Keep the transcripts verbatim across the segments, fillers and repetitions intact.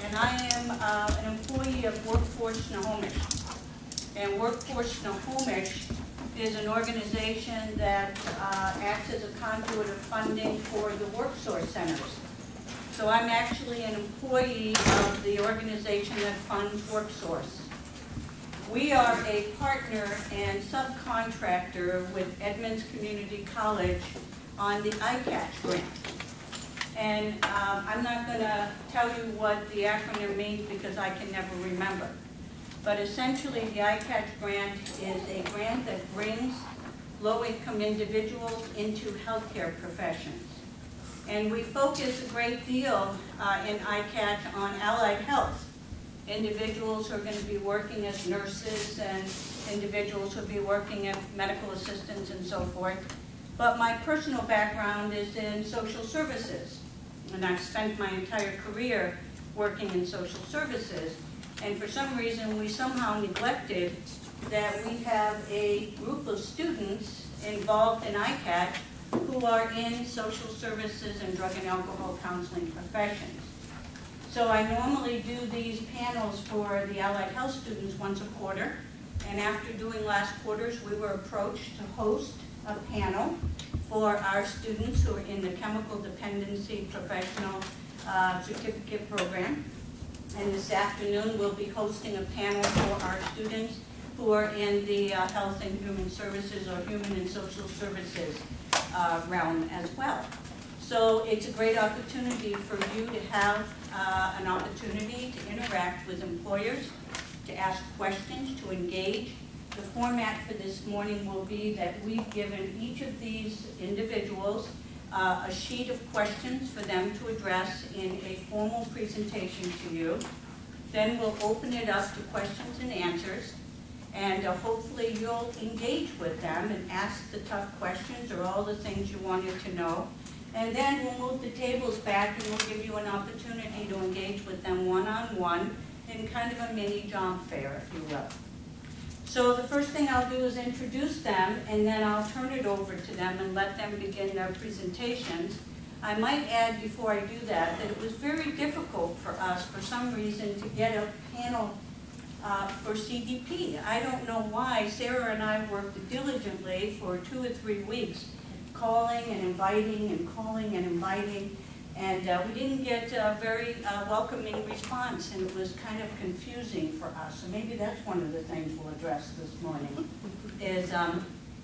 and I am uh, an employee of Workforce Snohomish. And Workforce Snohomish is an organization that uh, acts as a conduit of funding for the WorkSource centers. So I'm actually an employee of the organization that funds WorkSource. We are a partner and subcontractor with Edmonds Community College on the I CATCH grant. And um, I'm not going to tell you what the acronym means because I can never remember. But essentially, the I CATCH grant is a grant that brings low-income individuals into healthcare professions. And we focus a great deal uh, in I CATCH on allied health. Individuals who are going to be working as nurses and individuals who will be working as medical assistants and so forth. But my personal background is in social services. And I've spent my entire career working in social services. And for some reason, we somehow neglected that we have a group of students involved in I CATCH who are in social services and drug and alcohol counseling professions. So I normally do these panels for the allied health students once a quarter. And after doing last quarters, we were approached to host a panel for our students who are in the chemical dependency professional uh, certificate program. And this afternoon we'll be hosting a panel for our students who are in the uh, health and human services or human and social services uh, realm as well. So it's a great opportunity for you to have uh, an opportunity to interact with employers, to ask questions, to engage. The format for this morning will be that we've given each of these individuals uh, a sheet of questions for them to address in a formal presentation to you. Then we'll open it up to questions and answers, and uh, hopefully you'll engage with them and ask the tough questions or all the things you wanted to know. And then we'll move the tables back and we'll give you an opportunity to engage with them one-on-one in kind of a mini job fair, if you will. So the first thing I'll do is introduce them, and then I'll turn it over to them and let them begin their presentations. I might add before I do that that it was very difficult for us, for some reason, to get a panel uh, for C D P. I don't know why. Sarah and I worked diligently for two or three weeks, calling and inviting and calling and inviting. And uh, we didn't get a very uh, welcoming response, and it was kind of confusing for us. So maybe that's one of the things we'll address this morning. Is um,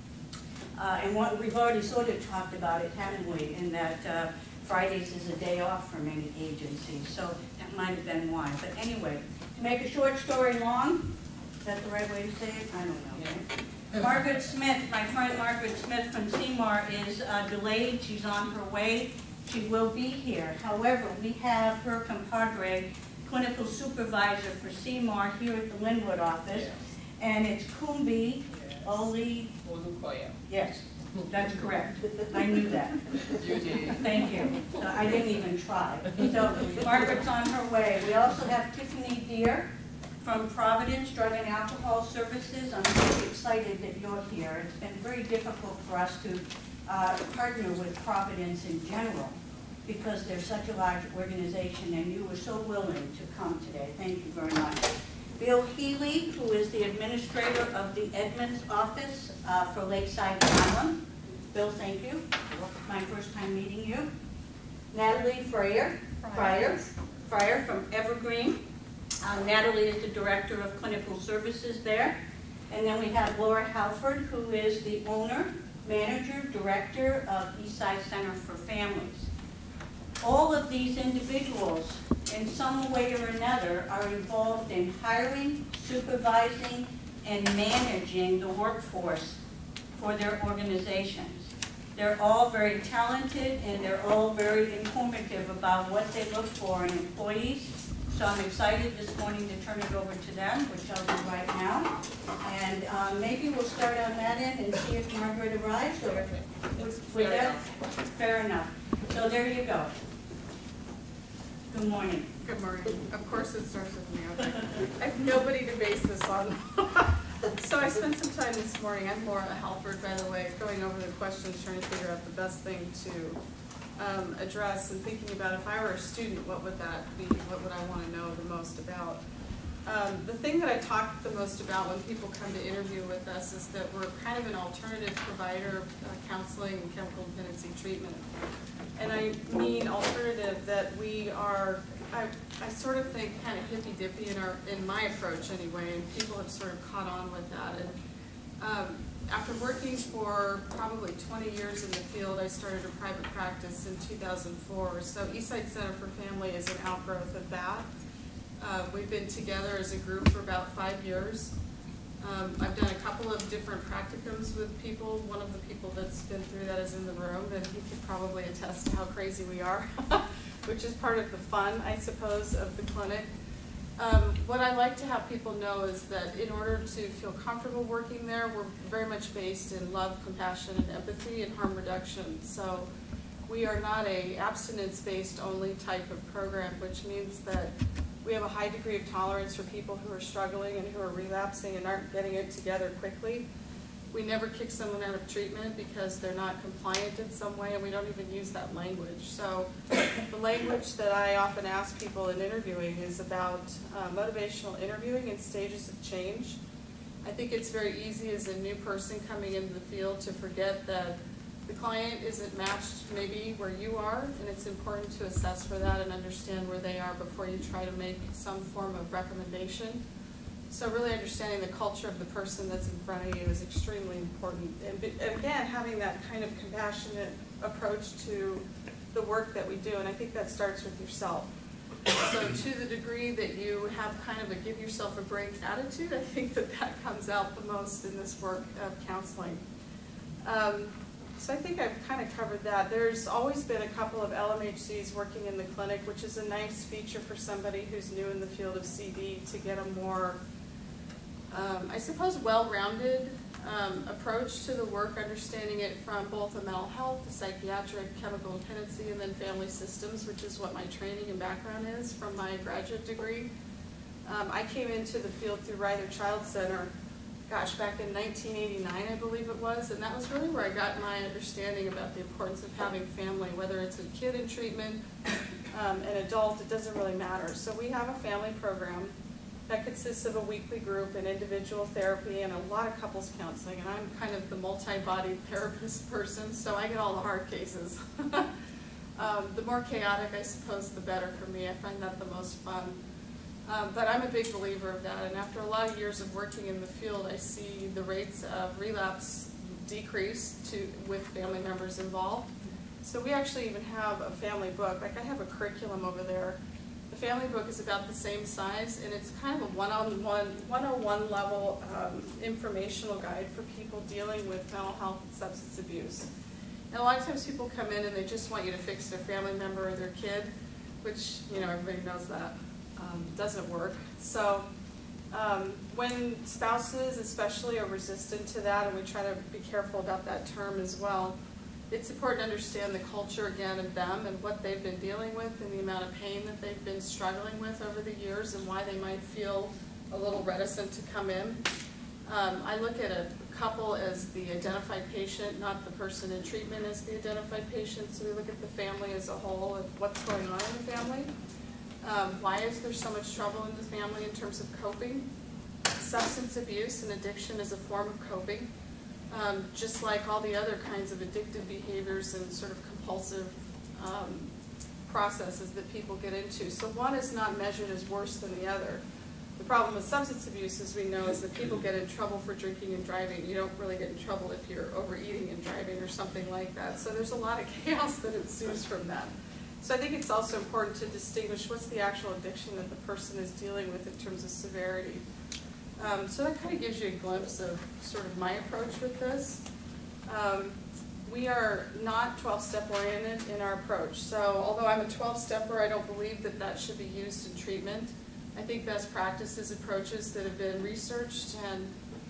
uh, and what we've already sort of talked about it, haven't we? In that uh, Fridays is a day off for many agencies, so that might have been why. But anyway, to make a short story long, is that the right way to say it? I don't know. Right? Margaret Smith, my friend Margaret Smith from C M A R, is uh, delayed. She's on her way. She will be here. However, we have her compadre, clinical supervisor for C M A R here at the Linwood office, and it's Kumbi Oli Olukoya. Yes, that's correct. I knew that. You did. Thank you. So I didn't even try. So Margaret's on her way. We also have Tiffany Deere from Providence Drug and Alcohol Services. I'm really excited that you're here. It's been very difficult for us to Uh, partner with Providence in general because they're such a large organization, and you were so willing to come today. Thank you very much. Bill Healy, who is the administrator of the Edmonds office uh, for Lakeside Island. Bill, thank you. My first time meeting you. Natalie Fryer, Fryer, Fryer from Evergreen. Uh, Natalie is the director of clinical services there. And then we have Laura Halford, who is the owner, manager, director of Eastside Center for Families. All of these individuals, in some way or another, are involved in hiring, supervising, and managing the workforce for their organizations. They're all very talented, and they're all very informative about what they look for in employees. So I'm excited this morning to turn it over to them, which I'll do right now. And um, maybe we'll start on that end and see if Margaret arrives. Or with, with that, fair enough. So there you go. Good morning. Good morning. Of course it starts with me. Okay. I have nobody to base this on. So I spent some time this morning. I'm Laura Halford, by the way, going over the questions, trying to figure out the best thing to um, address, and thinking about if I were a student, what would that be? What would I want to know the most about? Um, the thing that I talk the most about when people come to interview with us is that we're kind of an alternative provider of uh, counseling and chemical dependency treatment. And I mean alternative that we are, I, I sort of think kind of hippy-dippy in our, in my approach anyway, and people have sort of caught on with that. And um, after working for probably twenty years in the field, I started a private practice in two thousand four. So Eastside Center for Family is an outgrowth of that. Uh, we've been together as a group for about five years. Um, I've done a couple of different practicums with people. One of the people that's been through that is in the room, and he could probably attest to how crazy we are, which is part of the fun, I suppose, of the clinic. Um, what I like to have people know is that in order to feel comfortable working there, we're very much based in love, compassion, and empathy and harm reduction. So we are not a abstinence-based only type of program, which means that we have a high degree of tolerance for people who are struggling and who are relapsing and aren't getting it together quickly. We never kick someone out of treatment because they're not compliant in some way, and we don't even use that language. So the language that I often ask people in interviewing is about uh, motivational interviewing and stages of change. I think it's very easy as a new person coming into the field to forget that the client isn't matched maybe where you are, and it's important to assess for that and understand where they are before you try to make some form of recommendation. So really understanding the culture of the person that's in front of you is extremely important. And, and again, having that kind of compassionate approach to the work that we do, and I think that starts with yourself. So to the degree that you have kind of a give yourself a break attitude, I think that that comes out the most in this work of counseling. Um, so I think I've kind of covered that. There's always been a couple of L M H Cs working in the clinic, which is a nice feature for somebody who's new in the field of C D to get a more Um, I suppose, well-rounded um, approach to the work, understanding it from both a mental health, a psychiatric, chemical dependency, and then family systems, which is what my training and background is from my graduate degree. Um, I came into the field through Ryder Child Center, gosh, back in nineteen eighty-nine, I believe it was, and that was really where I got my understanding about the importance of having family, whether it's a kid in treatment, um, an adult, it doesn't really matter. So we have a family program that consists of a weekly group and individual therapy and a lot of couples counseling, and I'm kind of the multi-bodied therapist person, so I get all the hard cases. um, the more chaotic, I suppose, the better for me. I find that the most fun. Um, but I'm a big believer of that, and after a lot of years of working in the field, I see the rates of relapse decrease to, with family members involved. So we actually even have a family book. Like I have a curriculum over there. The family book is about the same size, and it's kind of a one-on-one, one oh one level um, informational guide for people dealing with mental health and substance abuse. And a lot of times people come in and they just want you to fix their family member or their kid, which, you know, everybody knows that um, doesn't work. So um, when spouses especially are resistant to that, and we try to be careful about that term as well, it's important to understand the culture, again, of them and what they've been dealing with and the amount of pain that they've been struggling with over the years and why they might feel a little reticent to come in. Um, I look at a couple as the identified patient, not the person in treatment as the identified patient. So we look at the family as a whole and what's going on in the family. Um, why is there so much trouble in the family in terms of coping? Substance abuse and addiction is a form of coping. Um, just like all the other kinds of addictive behaviors and sort of compulsive um, processes that people get into. So one is not measured as worse than the other. The problem with substance abuse, as we know, is that people get in trouble for drinking and driving. You don't really get in trouble if you're overeating and driving or something like that. So there's a lot of chaos that ensues from that. So I think it's also important to distinguish what's the actual addiction that the person is dealing with in terms of severity. Um, so that kind of gives you a glimpse of sort of my approach with this. Um, we are not twelve-step oriented in our approach. So although I'm a twelve-stepper, I don't believe that that should be used in treatment. I think best practices approaches that have been researched and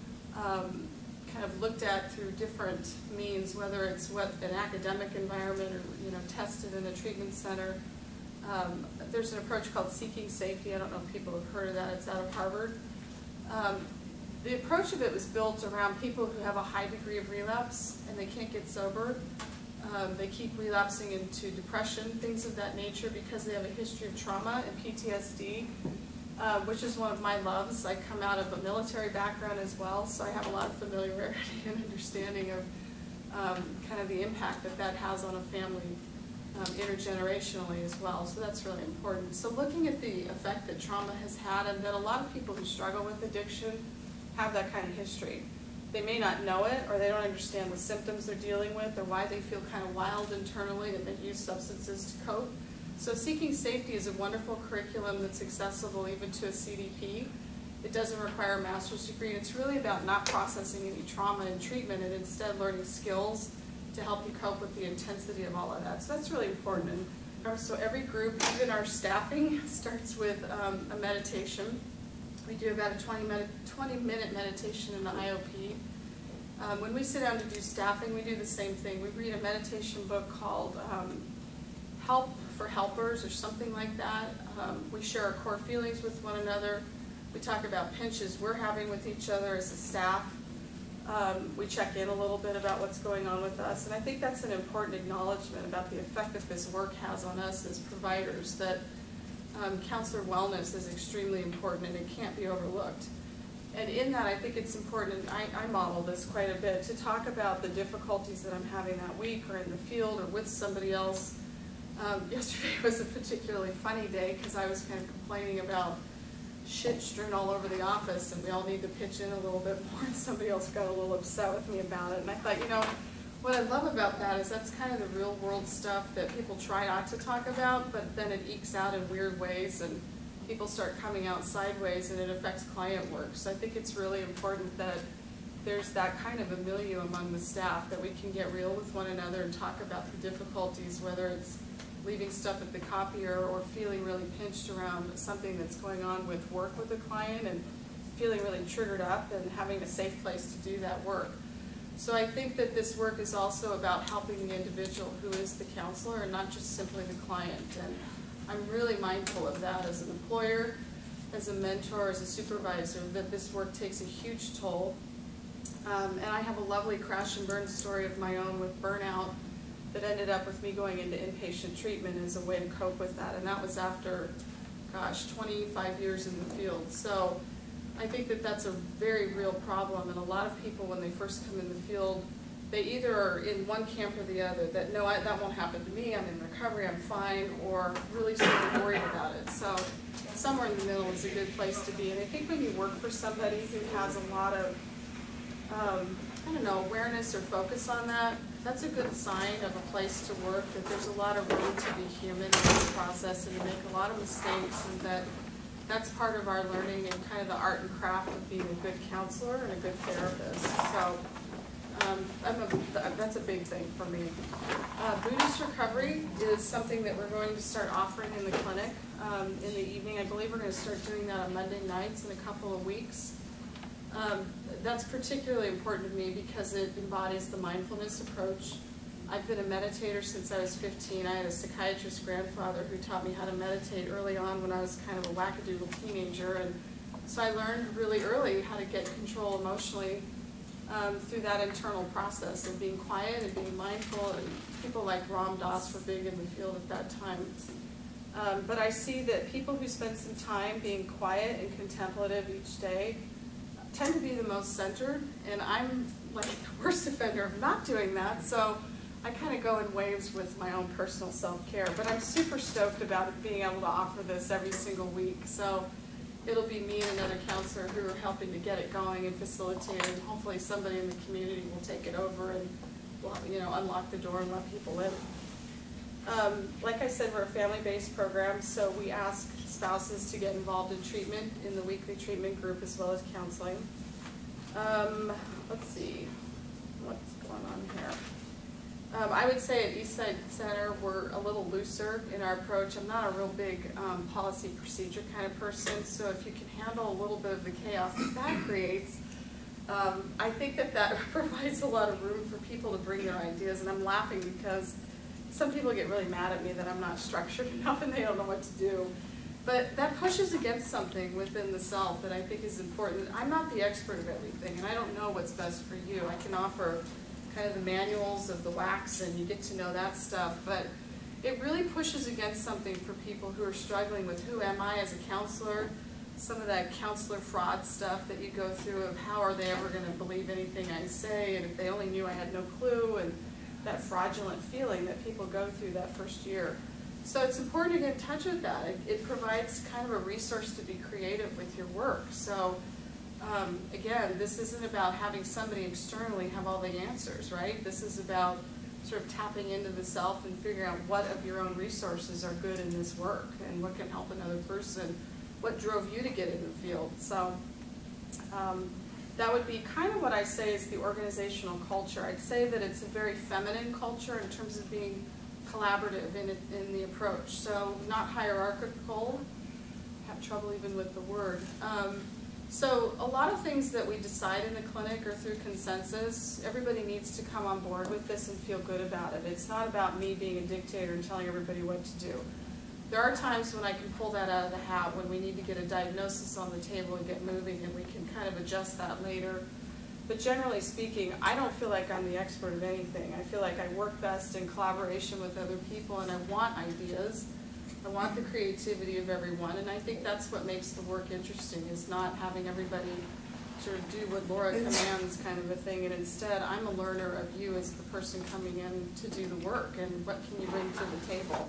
um, kind of looked at through different means, whether it's what an academic environment or, you know, tested in a treatment center. Um, there's an approach called Seeking Safety. I don't know if people have heard of that. It's out of Harvard. Um, the approach of it was built around people who have a high degree of relapse and they can't get sober. Um, they keep relapsing into depression, things of that nature, because they have a history of trauma and P T S D, uh, which is one of my loves. I come out of a military background as well, so I have a lot of familiarity and understanding of um, kind of the impact that that has on a family um, intergenerationally as well. So that's really important. So looking at the effect that trauma has had, and that a lot of people who struggle with addiction have that kind of history. They may not know it, or they don't understand the symptoms they're dealing with, or why they feel kind of wild internally and they use substances to cope. So Seeking Safety is a wonderful curriculum that's accessible even to a C D P. It doesn't require a master's degree, and it's really about not processing any trauma in treatment and instead learning skills to help you cope with the intensity of all of that. So that's really important. And so every group, even our staffing, starts with um, a meditation. We do about a twenty minute meditation in the I O P. Um, when we sit down to do staffing, we do the same thing. We read a meditation book called um, Help for Helpers or something like that. Um, we share our core feelings with one another. We talk about pinches we're having with each other as a staff. Um, we check in a little bit about what's going on with us. And I think that's an important acknowledgement about the effect that this work has on us as providers, that Um, counselor wellness is extremely important and it can't be overlooked. And in that, I think it's important, and I, I model this quite a bit, to talk about the difficulties that I'm having that week or in the field or with somebody else. Um, yesterday was a particularly funny day because I was kind of complaining about shit strewn all over the office and we all need to pitch in a little bit more, and somebody else got a little upset with me about it. And I thought, you know, what I love about that is that's kind of the real world stuff that people try not to talk about, but then it ekes out in weird ways and people start coming out sideways and it affects client work. So I think it's really important that there's that kind of a milieu among the staff, that we can get real with one another and talk about the difficulties, whether it's leaving stuff at the copier or feeling really pinched around something that's going on with work with a client and feeling really triggered up and having a safe place to do that work. So I think that this work is also about helping the individual who is the counselor and not just simply the client. And I'm really mindful of that as an employer, as a mentor, as a supervisor, that this work takes a huge toll. Um, and I have a lovely crash and burn story of my own with burnout that ended up with me going into inpatient treatment as a way to cope with that. And that was after, gosh, twenty-five years in the field. So I think that that's a very real problem, and a lot of people, when they first come in the field, they either are in one camp or the other, that no, I, that won't happen to me, I'm in recovery, I'm fine, or really sort of worried about it. So somewhere in the middle is a good place to be. And I think when you work for somebody who has a lot of, um, I don't know, awareness or focus on that, that's a good sign of a place to work, that there's a lot of room to be human in this process and to make a lot of mistakes, and that that's part of our learning and kind of the art and craft of being a good counselor and a good therapist. So um, I'm a, that's a big thing for me. Uh, Buddhist recovery is something that we're going to start offering in the clinic um, in the evening. I believe we're going to start doing that on Monday nights in a couple of weeks. Um, that's particularly important to me because it embodies the mindfulness approach. I've been a meditator since I was fifteen. I had a psychiatrist grandfather who taught me how to meditate early on when I was kind of a wackadoodle teenager. And so I learned really early how to get control emotionally um, through that internal process of being quiet and being mindful. And people like Ram Dass were big in the field at that time. Um, but I see that people who spend some time being quiet and contemplative each day tend to be the most centered. And I'm like the worst offender of not doing that. So I kind of go in waves with my own personal self-care, but I'm super stoked about it, being able to offer this every single week. So it'll be me and another counselor who are helping to get it going and facilitate, and hopefully somebody in the community will take it over and will, you know, unlock the door and let people in. Um, like I said, we're a family-based program, so we ask spouses to get involved in treatment in the weekly treatment group as well as counseling. Um, let's see, what's going on here? Um, I would say at Eastside Center, we're a little looser in our approach. I'm not a real big um, policy procedure kind of person, so if you can handle a little bit of the chaos that that creates, um, I think that that provides a lot of room for people to bring their ideas. And I'm laughing because some people get really mad at me that I'm not structured enough and they don't know what to do. But that pushes against something within the self that I think is important. I'm not the expert of everything, and I don't know what's best for you. I can offer kind of the manuals of the wax, and you get to know that stuff. But it really pushes against something for people who are struggling with who am I as a counselor, some of that counselor fraud stuff that you go through of how are they ever going to believe anything I say, and if they only knew I had no clue, and that fraudulent feeling that people go through that first year. So it's important to get in touch with that. It, it provides kind of a resource to be creative with your work. So um, again, this isn't about having somebody externally have all the answers, right? This is about sort of tapping into the self and figuring out what of your own resources are good in this work and what can help another person. What drove you to get in the field? So um, that would be kind of what I say is the organizational culture. I'd say that it's a very feminine culture in terms of being collaborative in, it, in the approach. So not hierarchical, have trouble even with the word. Um, so a lot of things that we decide in the clinic are through consensus. Everybody needs to come on board with this and feel good about it. It's not about me being a dictator and telling everybody what to do. There are times when I can pull that out of the hat when we need to get a diagnosis on the table and get moving, and we can kind of adjust that later. But generally speaking, I don't feel like I'm the expert of anything. I feel like I work best in collaboration with other people, and I want ideas. I want the creativity of everyone, and I think that's what makes the work interesting, is not having everybody sort of do what Laura commands kind of a thing, and instead I'm a learner of you as the person coming in to do the work, and what can you bring to the table.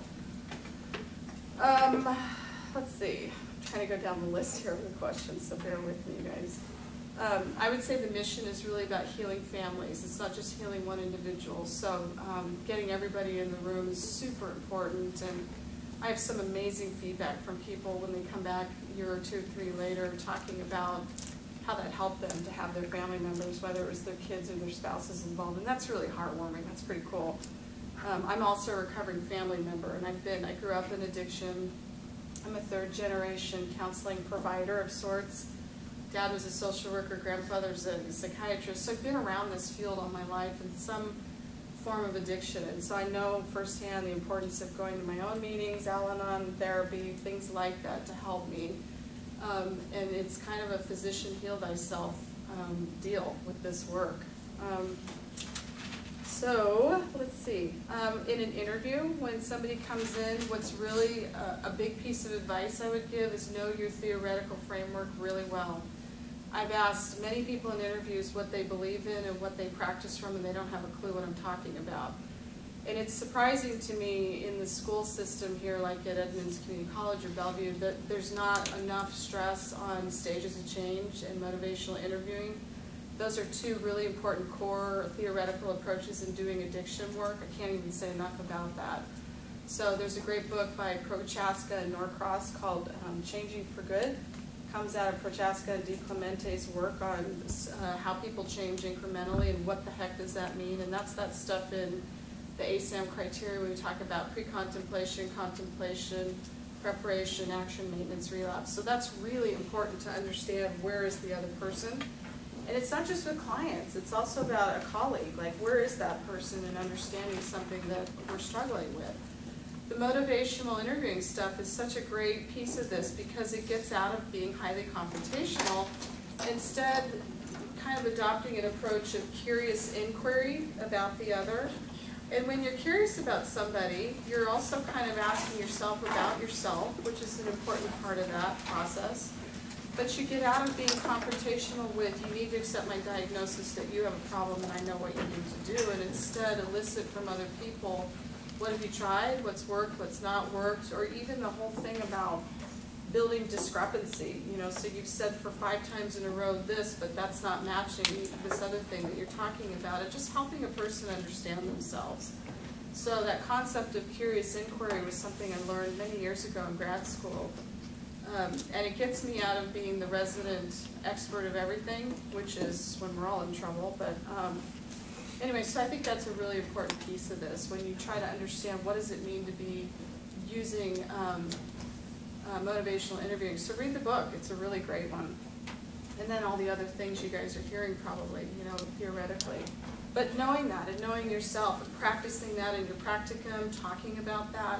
Um, let's see, I'm trying to go down the list here of the questions, so bear with me, you guys. Um, I would say the mission is really about healing families. It's not just healing one individual. So um, getting everybody in the room is super important. And I have some amazing feedback from people when they come back a year or two or three later talking about how that helped them to have their family members, whether it was their kids or their spouses involved. And that's really heartwarming. That's pretty cool. Um, I'm also a recovering family member, and I've been, I grew up in addiction. I'm a third generation counseling provider of sorts. Dad was a social worker, grandfather's a psychiatrist, so I've been around this field all my life in some form of addiction, and so I know firsthand the importance of going to my own meetings, Al-Anon therapy, things like that to help me. Um, and it's kind of a physician heal thyself um, deal with this work. Um, so, let's see, um, in an interview, when somebody comes in, what's really a, a big piece of advice I would give is know your theoretical framework really well. I've asked many people in interviews what they believe in and what they practice from, and they don't have a clue what I'm talking about. And it's surprising to me in the school system here, like at Edmonds Community College or Bellevue, that there's not enough stress on stages of change and motivational interviewing. Those are two really important core theoretical approaches in doing addiction work. I can't even say enough about that. So there's a great book by Prochaska and Norcross called um, Changing for Good. Comes out of Prochaska and DiClemente's work on uh, how people change incrementally and what the heck does that mean. And that's that stuff in the A S A M criteria when we talk about pre-contemplation, contemplation, preparation, action, maintenance, relapse. So that's really important to understand where is the other person. And it's not just with clients, it's also about a colleague. Like, where is that person in understanding something that we're struggling with? The motivational interviewing stuff is such a great piece of this because it gets out of being highly confrontational, instead kind of adopting an approach of curious inquiry about the other. And when you're curious about somebody, you're also kind of asking yourself about yourself, which is an important part of that process. But you get out of being confrontational with, you need to accept my diagnosis that you have a problem and I know what you need to do, and instead elicit from other people, what have you tried, what's worked, what's not worked, or even the whole thing about building discrepancy. You know, so you've said for five times in a row this, but that's not matching this other thing that you're talking about. It's just helping a person understand themselves. So that concept of curious inquiry was something I learned many years ago in grad school. Um, and it gets me out of being the resident expert of everything, which is when we're all in trouble. But um, anyway, so I think that's a really important piece of this, when you try to understand what does it mean to be using um, uh, motivational interviewing. So read the book, it's a really great one. And then all the other things you guys are hearing probably, you know, theoretically. But knowing that and knowing yourself and practicing that in your practicum, talking about that.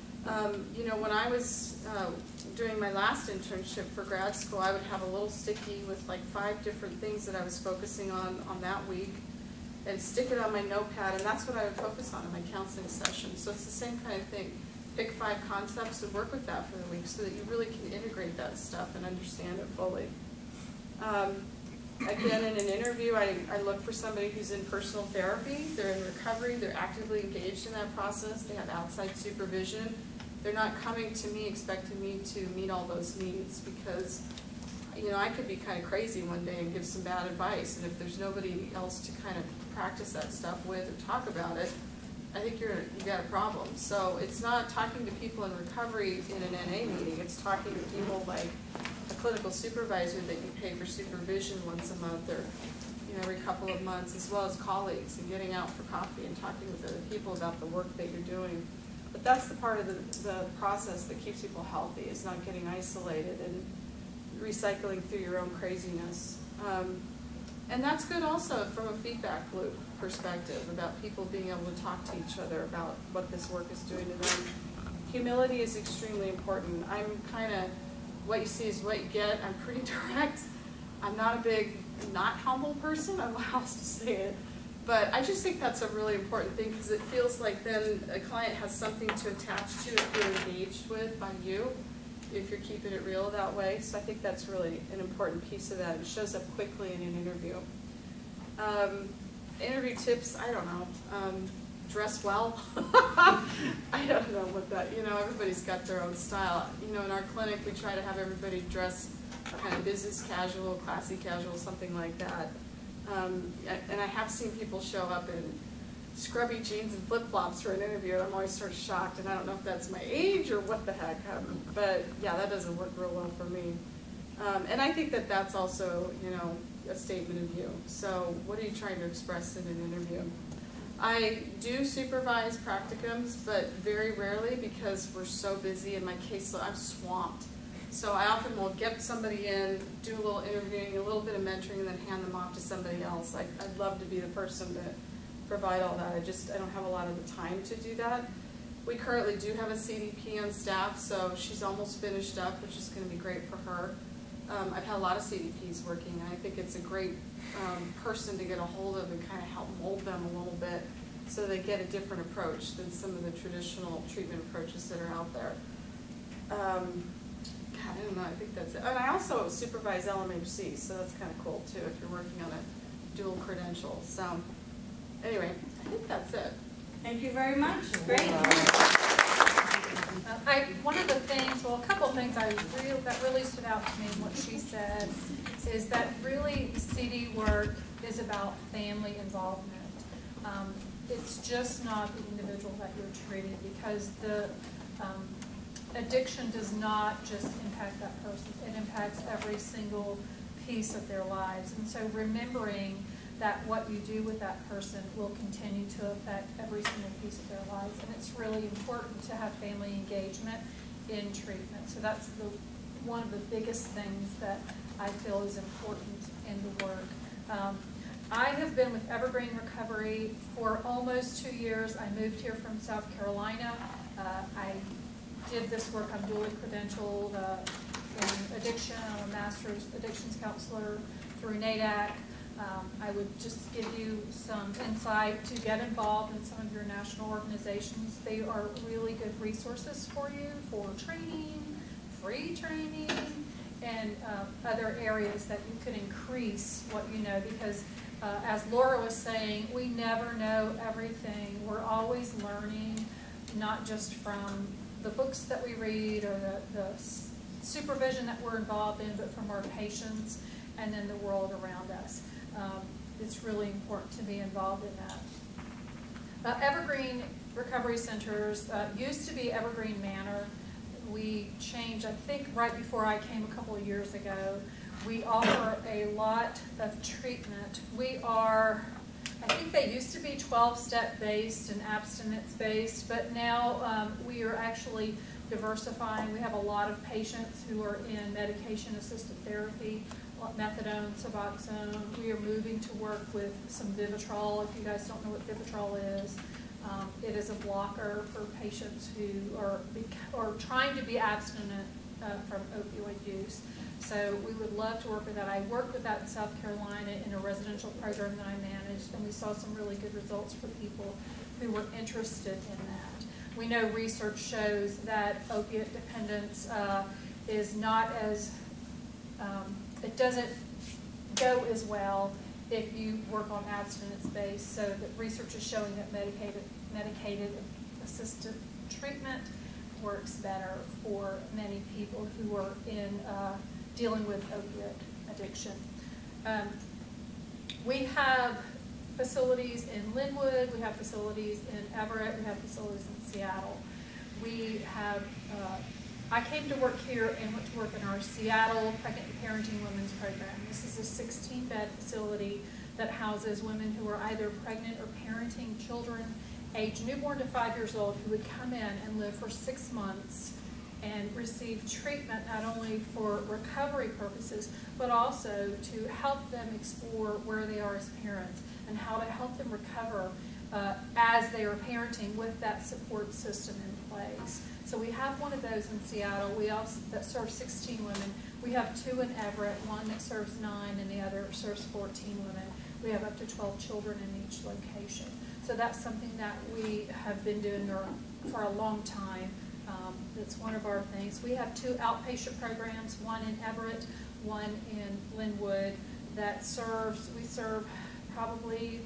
Um, you know, when I was uh, doing my last internship for grad school, I would have a little sticky with like five different things that I was focusing on on that week. and stick it on my notepad, and that's what I would focus on in my counseling session. So it's the same kind of thing. Pick five concepts and work with that for the week so that you really can integrate that stuff and understand it fully. Um, again, in an interview, I, I look for somebody who's in personal therapy, they're in recovery, they're actively engaged in that process, they have outside supervision. They're not coming to me expecting me to meet all those needs, because you know, I could be kind of crazy one day and give some bad advice, and if there's nobody else to kind of practice that stuff with or talk about it, I think you're you got a problem. So it's not talking to people in recovery in an N A meeting. It's talking to people like a clinical supervisor that you pay for supervision once a month or you know every couple of months, as well as colleagues, and getting out for coffee and talking with other people about the work that you're doing. But that's the part of the, the process that keeps people healthy, is not getting isolated and recycling through your own craziness. Um, and that's good also from a feedback loop perspective, about people being able to talk to each other about what this work is doing to them. Humility is extremely important. I'm kind of, what you see is what you get. I'm pretty direct. I'm not a big, not humble person, I don't know how else to say it. But I just think that's a really important thing, because it feels like then a client has something to attach to if they're engaged with by you, if you're keeping it real that way. So I think that's really an important piece of that. It shows up quickly in an interview. Um, interview tips, I don't know. Um, dress well. I don't know what that, you know, everybody's got their own style. You know, in our clinic, we try to have everybody dress kind of business casual, classy casual, something like that. Um, and I have seen people show up in scrubby jeans and flip-flops for an interview, and I'm always sort of shocked, and I don't know if that's my age or what the heck, um, but yeah, that doesn't work real well for me. Um, and I think that that's also, you know, a statement of you. So what are you trying to express in an interview? I do supervise practicums, but very rarely, because we're so busy in my caseload. I'm swamped. So I often will get somebody in, do a little interviewing, a little bit of mentoring, and then hand them off to somebody else. I, I'd love to be the person to provide all that. I just, I don't have a lot of the time to do that. We currently do have a C D P on staff, so she's almost finished up, which is going to be great for her. Um, I've had a lot of C D Ps working, and I think it's a great um, person to get a hold of and kind of help mold them a little bit so they get a different approach than some of the traditional treatment approaches that are out there. Um, God, I don't know, I think that's it. And I also supervise L M H C, so that's kind of cool too if you're working on a dual credential. So anyway, I think that's it. Thank you very much. Great. Uh, I, one of the things, well, a couple of things I really, that really stood out to me in what she said is that really C D work is about family involvement. Um, it's just not the individual that you're treating, because the um, addiction does not just impact that person. It impacts every single piece of their lives. And so remembering that what you do with that person will continue to affect every single piece of their lives. And it's really important to have family engagement in treatment. So that's the, one of the biggest things that I feel is important in the work. Um, I have been with Evergreen Recovery for almost two years. I moved here from South Carolina. Uh, I did this work. I'm dually credentialed uh, in addiction. I'm a master's addictions counselor through NADAC. Um, I would just give you some insight to get involved in some of your national organizations. They are really good resources for you for training, free training, and uh, other areas that you could increase what you know, because uh, as Laura was saying, we never know everything. We're always learning, not just from the books that we read or the, the supervision that we're involved in, but from our patients and then the world around us. Um, it's really important to be involved in that. Uh, Evergreen Recovery Centers uh, used to be Evergreen Manor. We changed, I think, right before I came a couple of years ago. We offer a lot of treatment. We are, I think they used to be twelve-step based and abstinence based, but now um, we are actually diversifying. We have a lot of patients who are in medication-assisted therapy, methadone, Suboxone. We are moving to work with some Vivitrol. If you guys don't know what Vivitrol is, um, it is a blocker for patients who are, are trying to be abstinent uh, from opioid use. So we would love to work with that. I worked with that in South Carolina in a residential program that I managed, and we saw some really good results for people who were interested in that. We know research shows that opiate dependence uh, is not as, um, it doesn't go as well if you work on abstinence base. So that research is showing that medicated, medicated assisted treatment works better for many people who are in uh, dealing with opiate addiction. Um, we have facilities in Linwood, we have facilities in Everett, we have facilities in Seattle. We have, uh, I came to work here and went to work in our Seattle Pregnant and Parenting Women's Program. This is a sixteen bed facility that houses women who are either pregnant or parenting children age newborn to five years old who would come in and live for six months and receive treatment not only for recovery purposes, but also to help them explore where they are as parents and how to help them recover uh, as they are parenting with that support system in place. So we have one of those in Seattle. We also that serves sixteen women. We have two in Everett, one that serves nine and the other serves fourteen women. We have up to twelve children in each location. So that's something that we have been doing for a long time. Um, it's one of our things. We have two outpatient programs, one in Everett, one in Linwood, that serves, we serve probably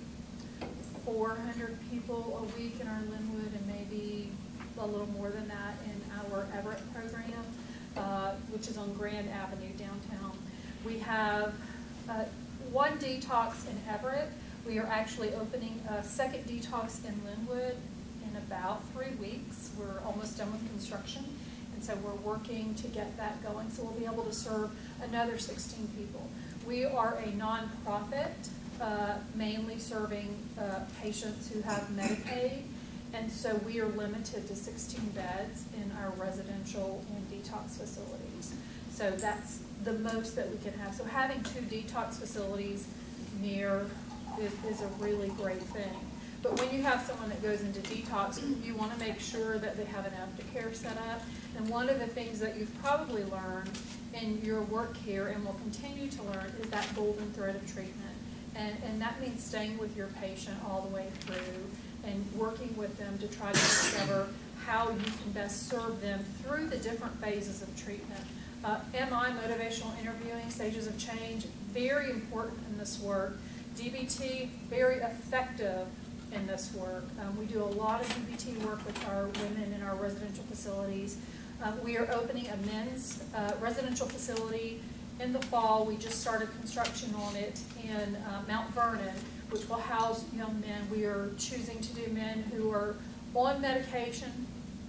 four hundred people a week in our Linwood and maybe a little more than that in our Everett program, uh, which is on Grand Avenue downtown. We have uh, one detox in Everett. We are actually opening a second detox in Linwood in about three weeks. We're almost done with construction, and so we're working to get that going, so we'll be able to serve another sixteen people. We are a nonprofit, uh, mainly serving uh, patients who have Medicaid, and so we are limited to sixteen beds in our residential and detox facilities. So that's the most that we can have. So having two detox facilities near is, is a really great thing. But when you have someone that goes into detox, you want to make sure that they have an aftercare set up. And one of the things that you've probably learned in your work here and will continue to learn is that golden thread of treatment. And, and that means staying with your patient all the way through and working with them to try to discover how you can best serve them through the different phases of treatment. Uh, M I, motivational interviewing, stages of change, very important in this work. D B T, very effective in this work. Um, we do a lot of D B T work with our women in our residential facilities. Um, we are opening a men's uh, residential facility in the fall. We just started construction on it in uh, Mount Vernon, which will house young men. We are choosing to do men who are on medication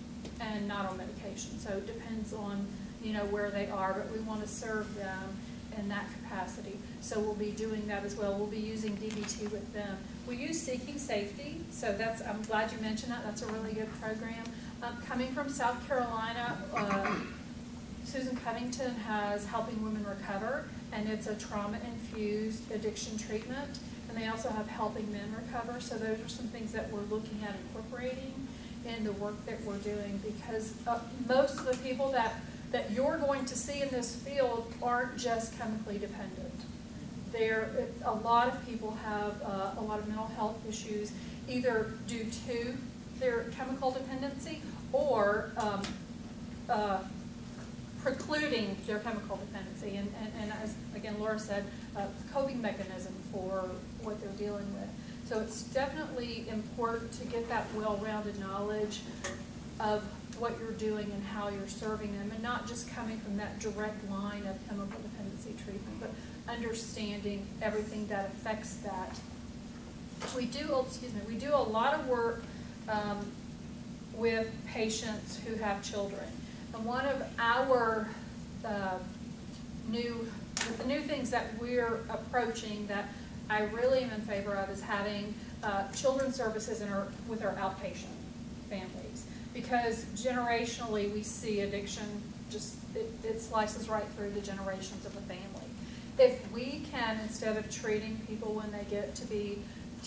and not on medication. So it depends on, you know, where they are, but we want to serve them in that capacity. So we'll be doing that as well. We'll be using D B T with them. We use Seeking Safety, so that's, I'm glad you mentioned that. That's a really good program. Um, coming from South Carolina, uh, Susan Covington has Helping Women Recover, and it's a trauma-infused addiction treatment. And they also have Helping Men Recover. So those are some things that we're looking at incorporating in the work that we're doing, because uh, most of the people that that you're going to see in this field aren't just chemically dependent. There, a lot of people have uh, a lot of mental health issues, either due to their chemical dependency or um, uh, precluding their chemical dependency. And, and, and as, again, Laura said, uh, coping mechanism for what they're dealing with. So it's definitely important to get that well-rounded knowledge of what you're doing and how you're serving them, and not just coming from that direct line of chemical dependency treatment, but understanding everything that affects that. We do, oh, excuse me, we do a lot of work um, with patients who have children. And one of our uh, new, the new things that we're approaching that I really am in favor of is having uh, children's services in our, with our outpatient families. Because generationally we see addiction, just it, it slices right through the generations of a family. If we can, instead of treating people when they get to be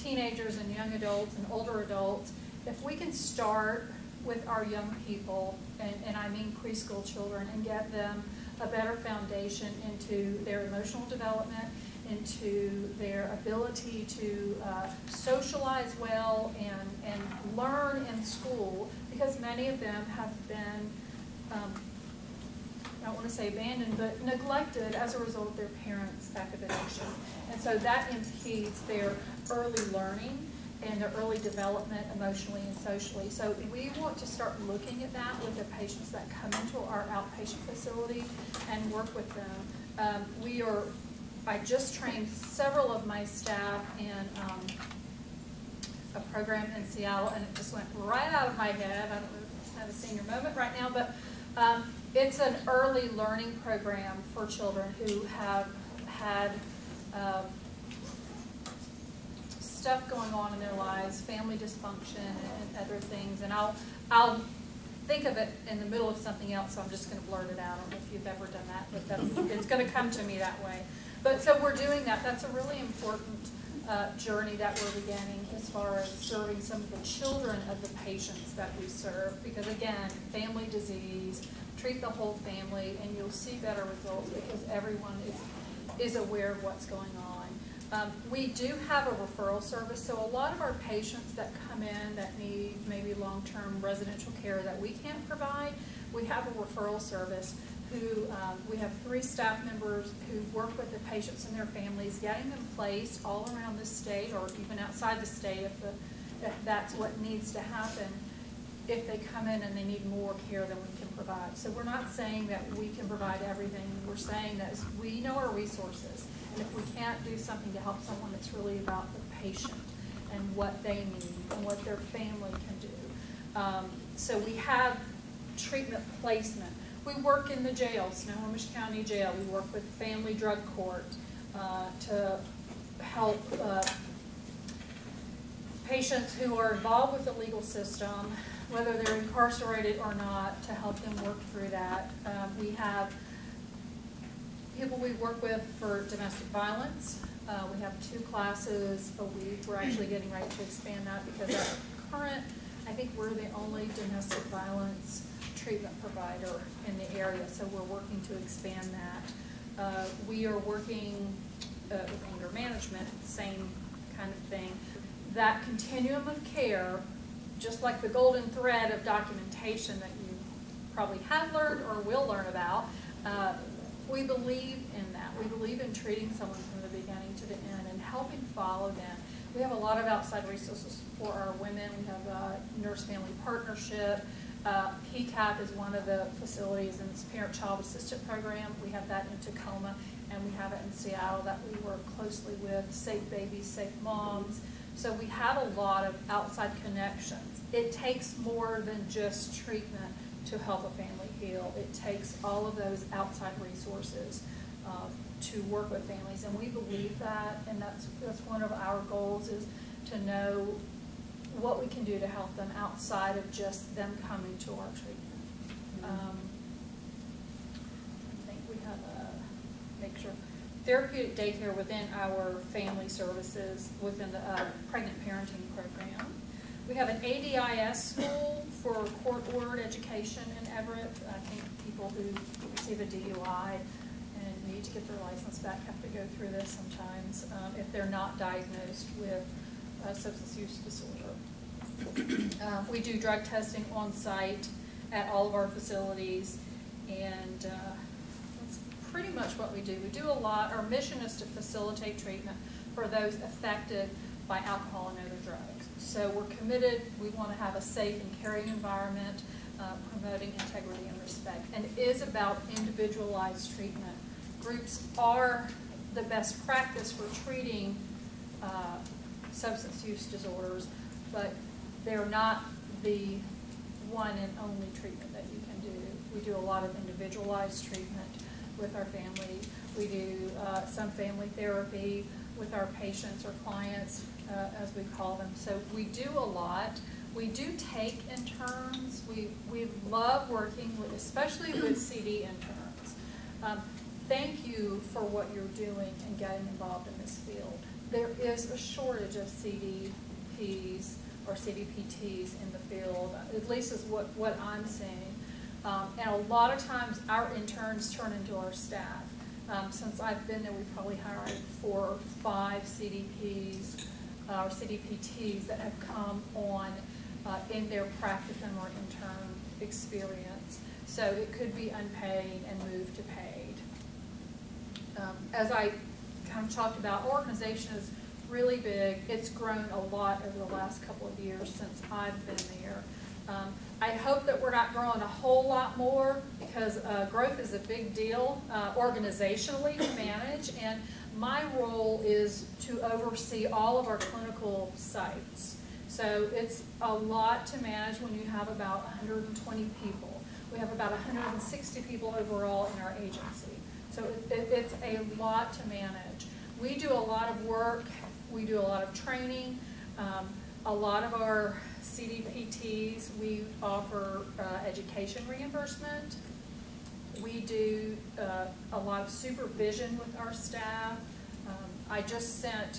teenagers and young adults and older adults, if we can start with our young people and, and I mean preschool children, and get them a better foundation into their emotional development, into their ability to uh, socialize well and, and learn in school, because many of them have been, um, I don't want to say abandoned, but neglected as a result of their parents' academician. And so that impedes their early learning and their early development emotionally and socially. So we want to start looking at that with the patients that come into our outpatient facility and work with them. Um, we are, I just trained several of my staff in um, a program in Seattle, and it just went right out of my head. I don't know if I have a senior moment right now, but um, it's an early learning program for children who have had um, stuff going on in their lives, family dysfunction and other things. And I'll, I'll think of it in the middle of something else, so I'm just going to blurt it out. I don't know if you've ever done that, but that's, it's going to come to me that way. But so we're doing that. That's a really important uh, journey that we're beginning as far as serving some of the children of the patients that we serve. Because again, family disease, treat the whole family, and you'll see better results because everyone is, is aware of what's going on. Um, we do have a referral service, so a lot of our patients that come in that need maybe long-term residential care that we can't provide, we have a referral service who, um, we have three staff members who work with the patients and their families, getting them placed all around the state or even outside the state if, the, if that's what needs to happen, if they come in and they need more care than we can provide. So we're not saying that we can provide everything, we're saying that we know our resources. And if we can't do something to help someone, it's really about the patient and what they need and what their family can do. Um, so we have treatment placement. We work in the jail, Snohomish County Jail. We work with Family Drug Court uh, to help uh, patients who are involved with the legal system, whether they're incarcerated or not, to help them work through that. Um, we have people we work with for domestic violence. Uh, we have two classes a week. We're actually getting ready to expand that because at current, I think we're the only domestic violence treatment provider in the area, so we're working to expand that. Uh, we are working uh, with anger management, same kind of thing. That continuum of care, just like the golden thread of documentation that you probably have learned or will learn about, uh, we believe in that. We believe in treating someone from the beginning to the end and helping follow them. We have a lot of outside resources for our women. We have a Nurse Family Partnership. Uh, P CAP is one of the facilities in this Parent-Child Assistant Program. We have that in Tacoma, and we have it in Seattle that we work closely with, Safe Babies, Safe Moms. So we have a lot of outside connections. It takes more than just treatment to help a family heal. It takes all of those outside resources uh, to work with families, and we believe that, and that's, that's one of our goals, is to know what we can do to help them outside of just them coming to our treatment. Mm-hmm. um, I think we have a, make sure, therapeutic daycare within our family services within the uh, pregnant parenting program. We have an A D I S school for court-ordered education in Everett. I think people who receive a D U I and need to get their license back have to go through this sometimes um, if they're not diagnosed with uh, substance use disorder. Um, we do drug testing on site at all of our facilities, and uh, that's pretty much what we do. We do a lot. Our mission is to facilitate treatment for those affected by alcohol and other drugs. So we're committed. We want to have a safe and caring environment, uh, promoting integrity and respect. And it is about individualized treatment. Groups are the best practice for treating uh, substance use disorders, but they're not the one and only treatment that you can do. We do a lot of individualized treatment with our family. We do uh, some family therapy with our patients or clients, uh, as we call them. So we do a lot. We do take interns. We, we love working with, especially with C D interns. Um, thank you for what you're doing and getting involved in this field. There is a shortage of C D Ps or C D P Ts in the field, at least is what, what I'm seeing. Um, and a lot of times our interns turn into our staff. Um, since I've been there, we've probably hired four or five C D Ps uh, or C D P Ts that have come on uh, in their practicum or intern experience. So it could be unpaid and moved to paid. Um, as I kind of talked about, organization is really big. It's grown a lot over the last couple of years since I've been there. Um, I hope that we're not growing a whole lot more, because uh, growth is a big deal uh, organizationally to manage, and my role is to oversee all of our clinical sites. So it's a lot to manage when you have about one hundred twenty people. We have about one hundred sixty people overall in our agency. So it, it, it's a lot to manage. We do a lot of work, we do a lot of training. Um, a lot of our C D P Ts, we offer uh, education reimbursement. We do uh, a lot of supervision with our staff. Um, I just sent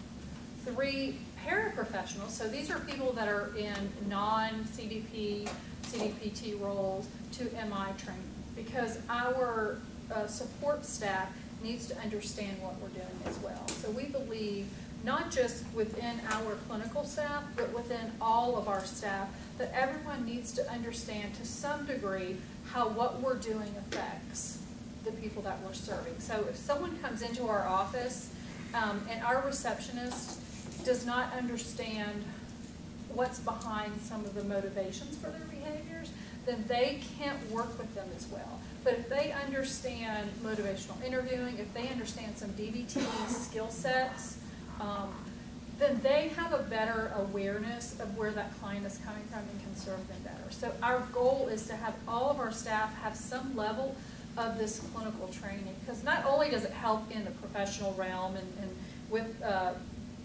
three paraprofessionals, so these are people that are in non-C D P, C D P T roles, to M I training, because our uh, support staff needs to understand what we're doing as well. So we believe, not just within our clinical staff, but within all of our staff, that everyone needs to understand to some degree how what we're doing affects the people that we're serving. So if someone comes into our office um, and our receptionist does not understand what's behind some of the motivations for their behaviors, then they can't work with them as well. But if they understand motivational interviewing, if they understand some D B T skill sets, um, then they have a better awareness of where that client is coming from and can serve them better. So our goal is to have all of our staff have some level of this clinical training, because not only does it help in the professional realm and, and with uh,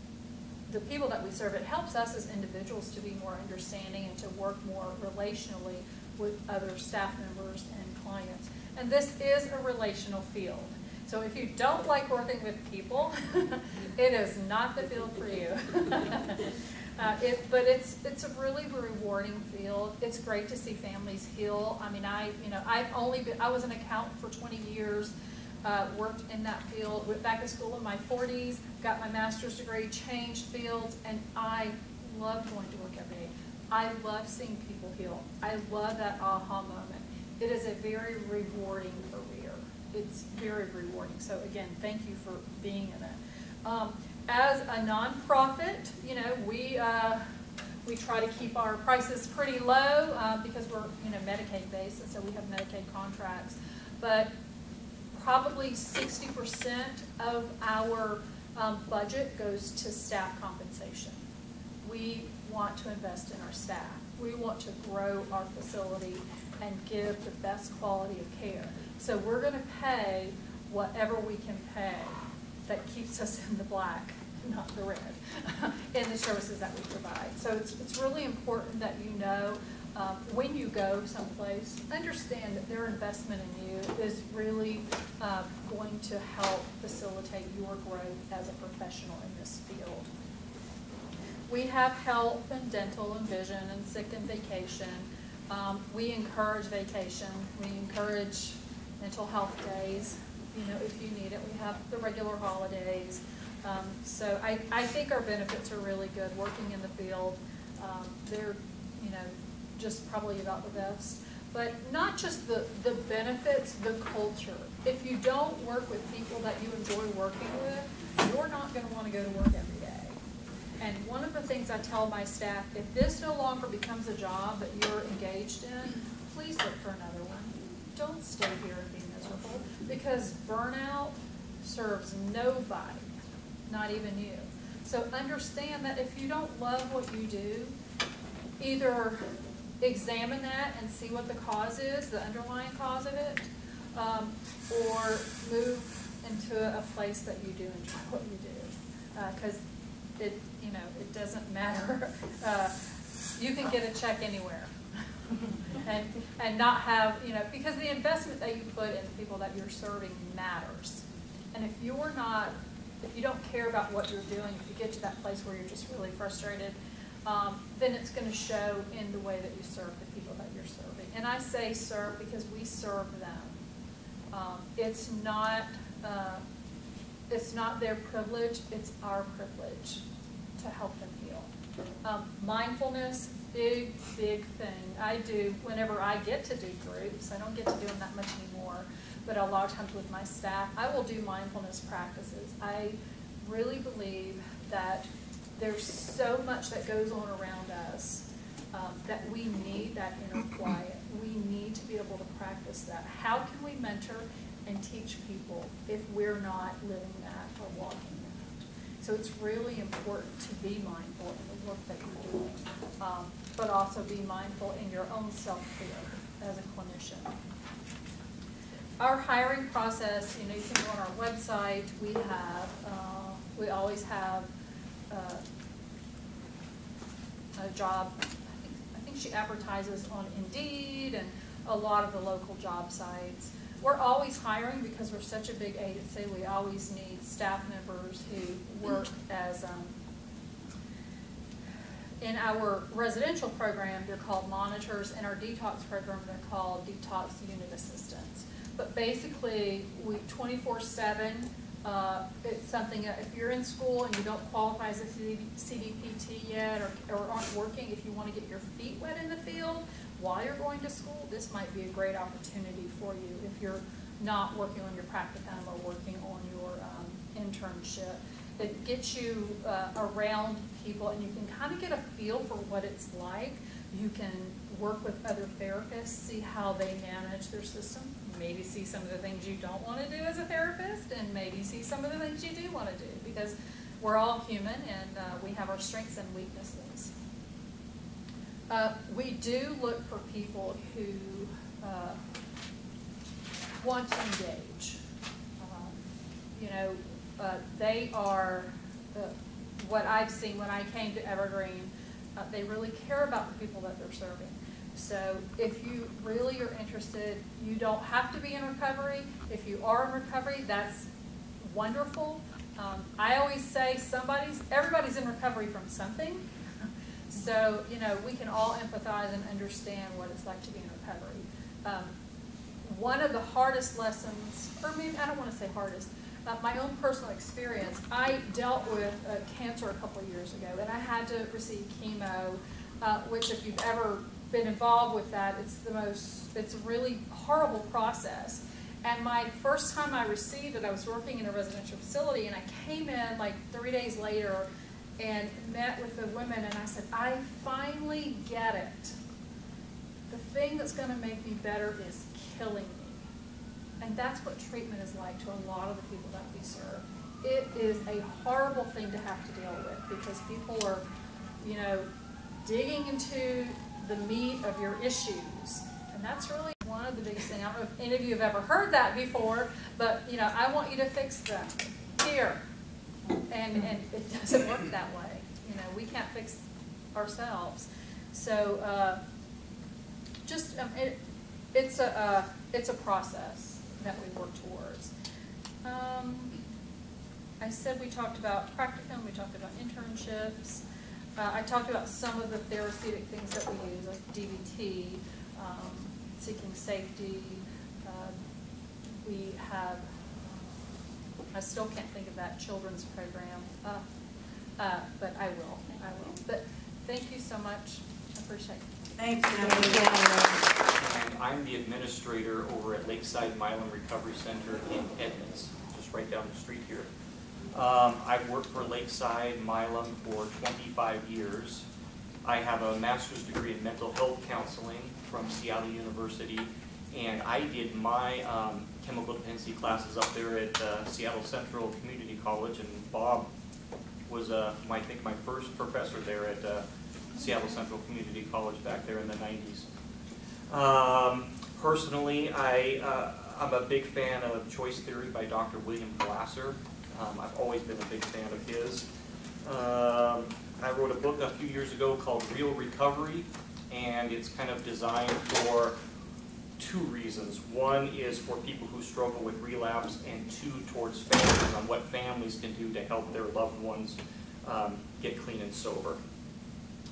the people that we serve, it helps us as individuals to be more understanding and to work more relationally with other staff members and clients. And this is a relational field. So if you don't like working with people, it is not the field for you. uh, it, but it's it's a really rewarding field. It's great to see families heal. I mean, I you know I've only been I was an accountant for twenty years, uh, worked in that field. Went back to school in my forties, got my master's degree, changed fields, and I love going to work every day. I love seeing people heal. I love that aha moment. It is a very rewarding career. It's very rewarding. So again, thank you for being in it. Um, as a nonprofit, you know, we uh, we try to keep our prices pretty low uh, because we're you know Medicaid based, and so we have Medicaid contracts. But probably sixty percent of our um, budget goes to staff compensation. We want to invest in our staff. We want to grow our facility and give the best quality of care. So we're going to pay whatever we can pay that keeps us in the black, not the red, in the services that we provide. So it's, it's really important that you know um, when you go someplace, understand that their investment in you is really uh, going to help facilitate your growth as a professional in this field. We have health and dental and vision and sick and vacation. Um, we encourage vacation. We encourage mental health days, you know, if you need it. We have the regular holidays. Um, so I, I think our benefits are really good working in the field. Um, they're, you know, just probably about the best. But not just the, the benefits, the culture. If you don't work with people that you enjoy working with, you're not going to want to go to work every day. And one of the things I tell my staff, if this no longer becomes a job that you're engaged in, please look for another one. Don't stay here and be miserable, because burnout serves nobody, not even you. So understand that if you don't love what you do, either examine that and see what the cause is, the underlying cause of it, um, or move into a place that you do enjoy what you do. Because uh, it, you know, it doesn't matter. Uh, you can get a check anywhere. and and not have, you know, because the investment that you put in the people that you're serving matters. And if you're not, if you don't care about what you're doing, if you get to that place where you're just really frustrated, um, then it's going to show in the way that you serve the people that you're serving. and I say serve because we serve them. Um, it's not, uh, it's not their privilege, it's our privilege to help them heal. Um, mindfulness, big, big thing. I do whenever I get to do groups. I don't get to do them that much anymore, but a lot of times with my staff, I will do mindfulness practices. I really believe that there's so much that goes on around us um, that we need that inner quiet. We need to be able to practice that. How can we mentor and teach people if we're not living that or walking that? So it's really important to be mindful in the work that you're doing, um, but also be mindful in your own self-care as a clinician. Our hiring process, you know, you can go on our website. We have, uh, we always have uh, a job. I think, I think she advertises on Indeed and a lot of the local job sites. We're always hiring because we're such a big agency. We always need staff members who work as, um, in our residential program, they're called monitors. In our detox program, they're called detox unit assistants. But basically, we twenty-four seven, uh, it's something that if you're in school and you don't qualify as a C D P T yet or, or aren't working, if you want to get your feet wet in the field while you're going to school, this might be a great opportunity for you if you're not working on your practicum or working on your um, internship. It gets you uh, around people and you can kind of get a feel for what it's like. You can work with other therapists, see how they manage their system, maybe see some of the things you don't want to do as a therapist, and maybe see some of the things you do want to do, because we're all human and uh, we have our strengths and weaknesses. Uh, we do look for people who uh, want to engage. Um, you know, uh, they are, uh, what I've seen when I came to Evergreen, uh, they really care about the people that they're serving. So if you really are interested, you don't have to be in recovery. If you are in recovery, that's wonderful. Um, I always say somebody's, everybody's in recovery from something. So, you know, we can all empathize and understand what it's like to be in recovery. Um, one of the hardest lessons, or maybe I don't want to say hardest, uh, my own personal experience, I dealt with uh, cancer a couple of years ago, and I had to receive chemo, uh, which if you've ever been involved with that, it's the most, it's a really horrible process. And my first time I received it, I was working in a residential facility, and I came in like three days later and met with the women, and I said, I finally get it. The thing that's going to make me better is killing me. And that's what treatment is like to a lot of the people that we serve. It is a horrible thing to have to deal with because people are, you know, digging into the meat of your issues. And that's really one of the biggest things. I don't know if any of you have ever heard that before, but, you know, I want you to fix them here. And, and it doesn't work that way. You know, we can't fix ourselves. So uh, just, um, it, it's, a, uh, it's a process that we work towards. Um, I said we talked about practicum, we talked about internships. Uh, I talked about some of the therapeutic things that we use, like D B T, um, seeking safety. Uh, we have, I still can't think of that children's program, uh, uh, but I will, I will. But thank you so much. I appreciate it. Thanks, Natalie. And I'm the administrator over at Lakeside Milam Recovery Center in Edmonds, just right down the street here. Um, I've worked for Lakeside Milam for twenty-five years. I have a master's degree in mental health counseling from Seattle University, and I did my um, chemical dependency classes up there at uh, Seattle Central Community College, and Bob was, uh, my, I think, my first professor there at uh, Seattle Central Community College back there in the nineties. Um, personally, I, uh, I'm a big fan of Choice Theory by Doctor William Glasser. Um, I've always been a big fan of his. Um, I wrote a book a few years ago called Real Recovery, and it's kind of designed for two reasons. One is for people who struggle with relapse, and two, towards families on what families can do to help their loved ones um, get clean and sober.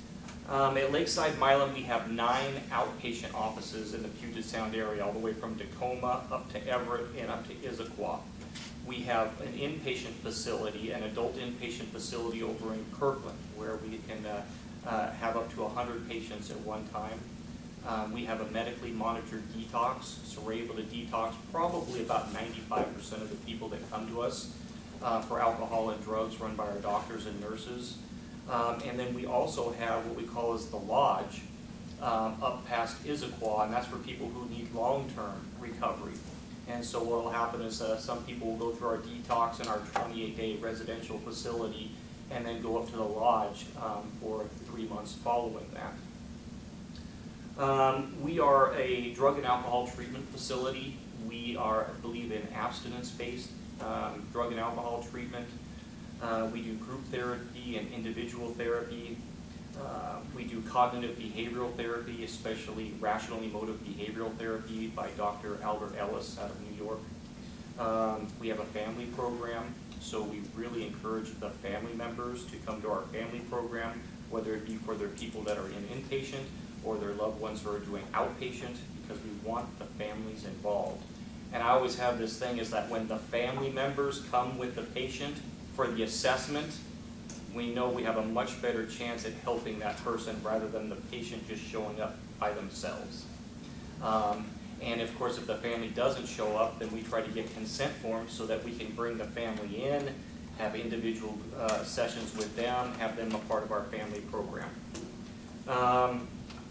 Um, at Lakeside Milam, we have nine outpatient offices in the Puget Sound area, all the way from Tacoma up to Everett and up to Issaquah. We have an inpatient facility, an adult inpatient facility over in Kirkland, where we can uh, uh, have up to one hundred patients at one time. Um, we have a medically monitored detox, so we're able to detox probably about ninety-five percent of the people that come to us uh, for alcohol and drugs, run by our doctors and nurses. Um, and then we also have what we call as the lodge um, up past Issaquah, and that's for people who need long-term recovery. And so what will happen is uh, some people will go through our detox in our twenty-eight day residential facility and then go up to the lodge um, for three months following that. Um, we are a drug and alcohol treatment facility. We are, I believe, in abstinence-based um, drug and alcohol treatment. Uh, we do group therapy and individual therapy. Uh, we do cognitive behavioral therapy, especially rational emotive behavioral therapy by Doctor Albert Ellis out of New York. Um, we have a family program, so we really encourage the family members to come to our family program, whether it be for their people that are in inpatient or their loved ones who are doing outpatient, because we want the families involved. And I always have this thing is that when the family members come with the patient for the assessment, we know we have a much better chance at helping that person rather than the patient just showing up by themselves. Um, and of course, if the family doesn't show up, then we try to get consent forms so that we can bring the family in, have individual uh, sessions with them, have them a part of our family program. Um,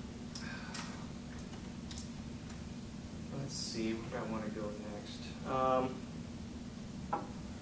let's see, where do I want to go next? Um,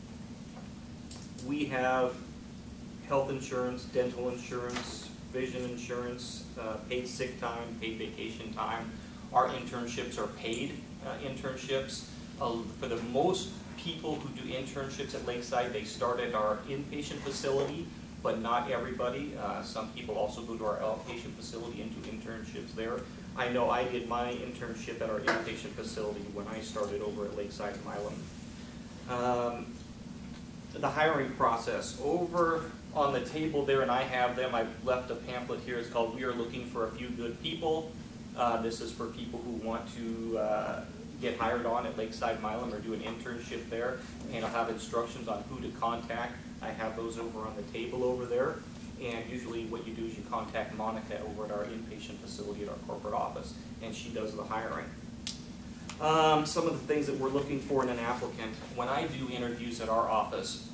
we have health insurance, dental insurance, vision insurance, uh, paid sick time, paid vacation time. Our internships are paid uh, internships. Uh, for the most people who do internships at Lakeside, they start at our inpatient facility, but not everybody. Uh, some people also go to our outpatient facility and do internships there. I know I did my internship at our inpatient facility when I started over at Lakeside Milam. Um, the hiring process. Over on the table there, and I have them, I've left a pamphlet here. It's called We Are Looking for a Few Good People. Uh, this is for people who want to uh, get hired on at Lakeside Milam or do an internship there, and I'll have instructions on who to contact. I have those over on the table over there, and usually what you do is you contact Monica over at our inpatient facility at our corporate office, and she does the hiring. Um, some of the things that we're looking for in an applicant. When I do interviews at our office,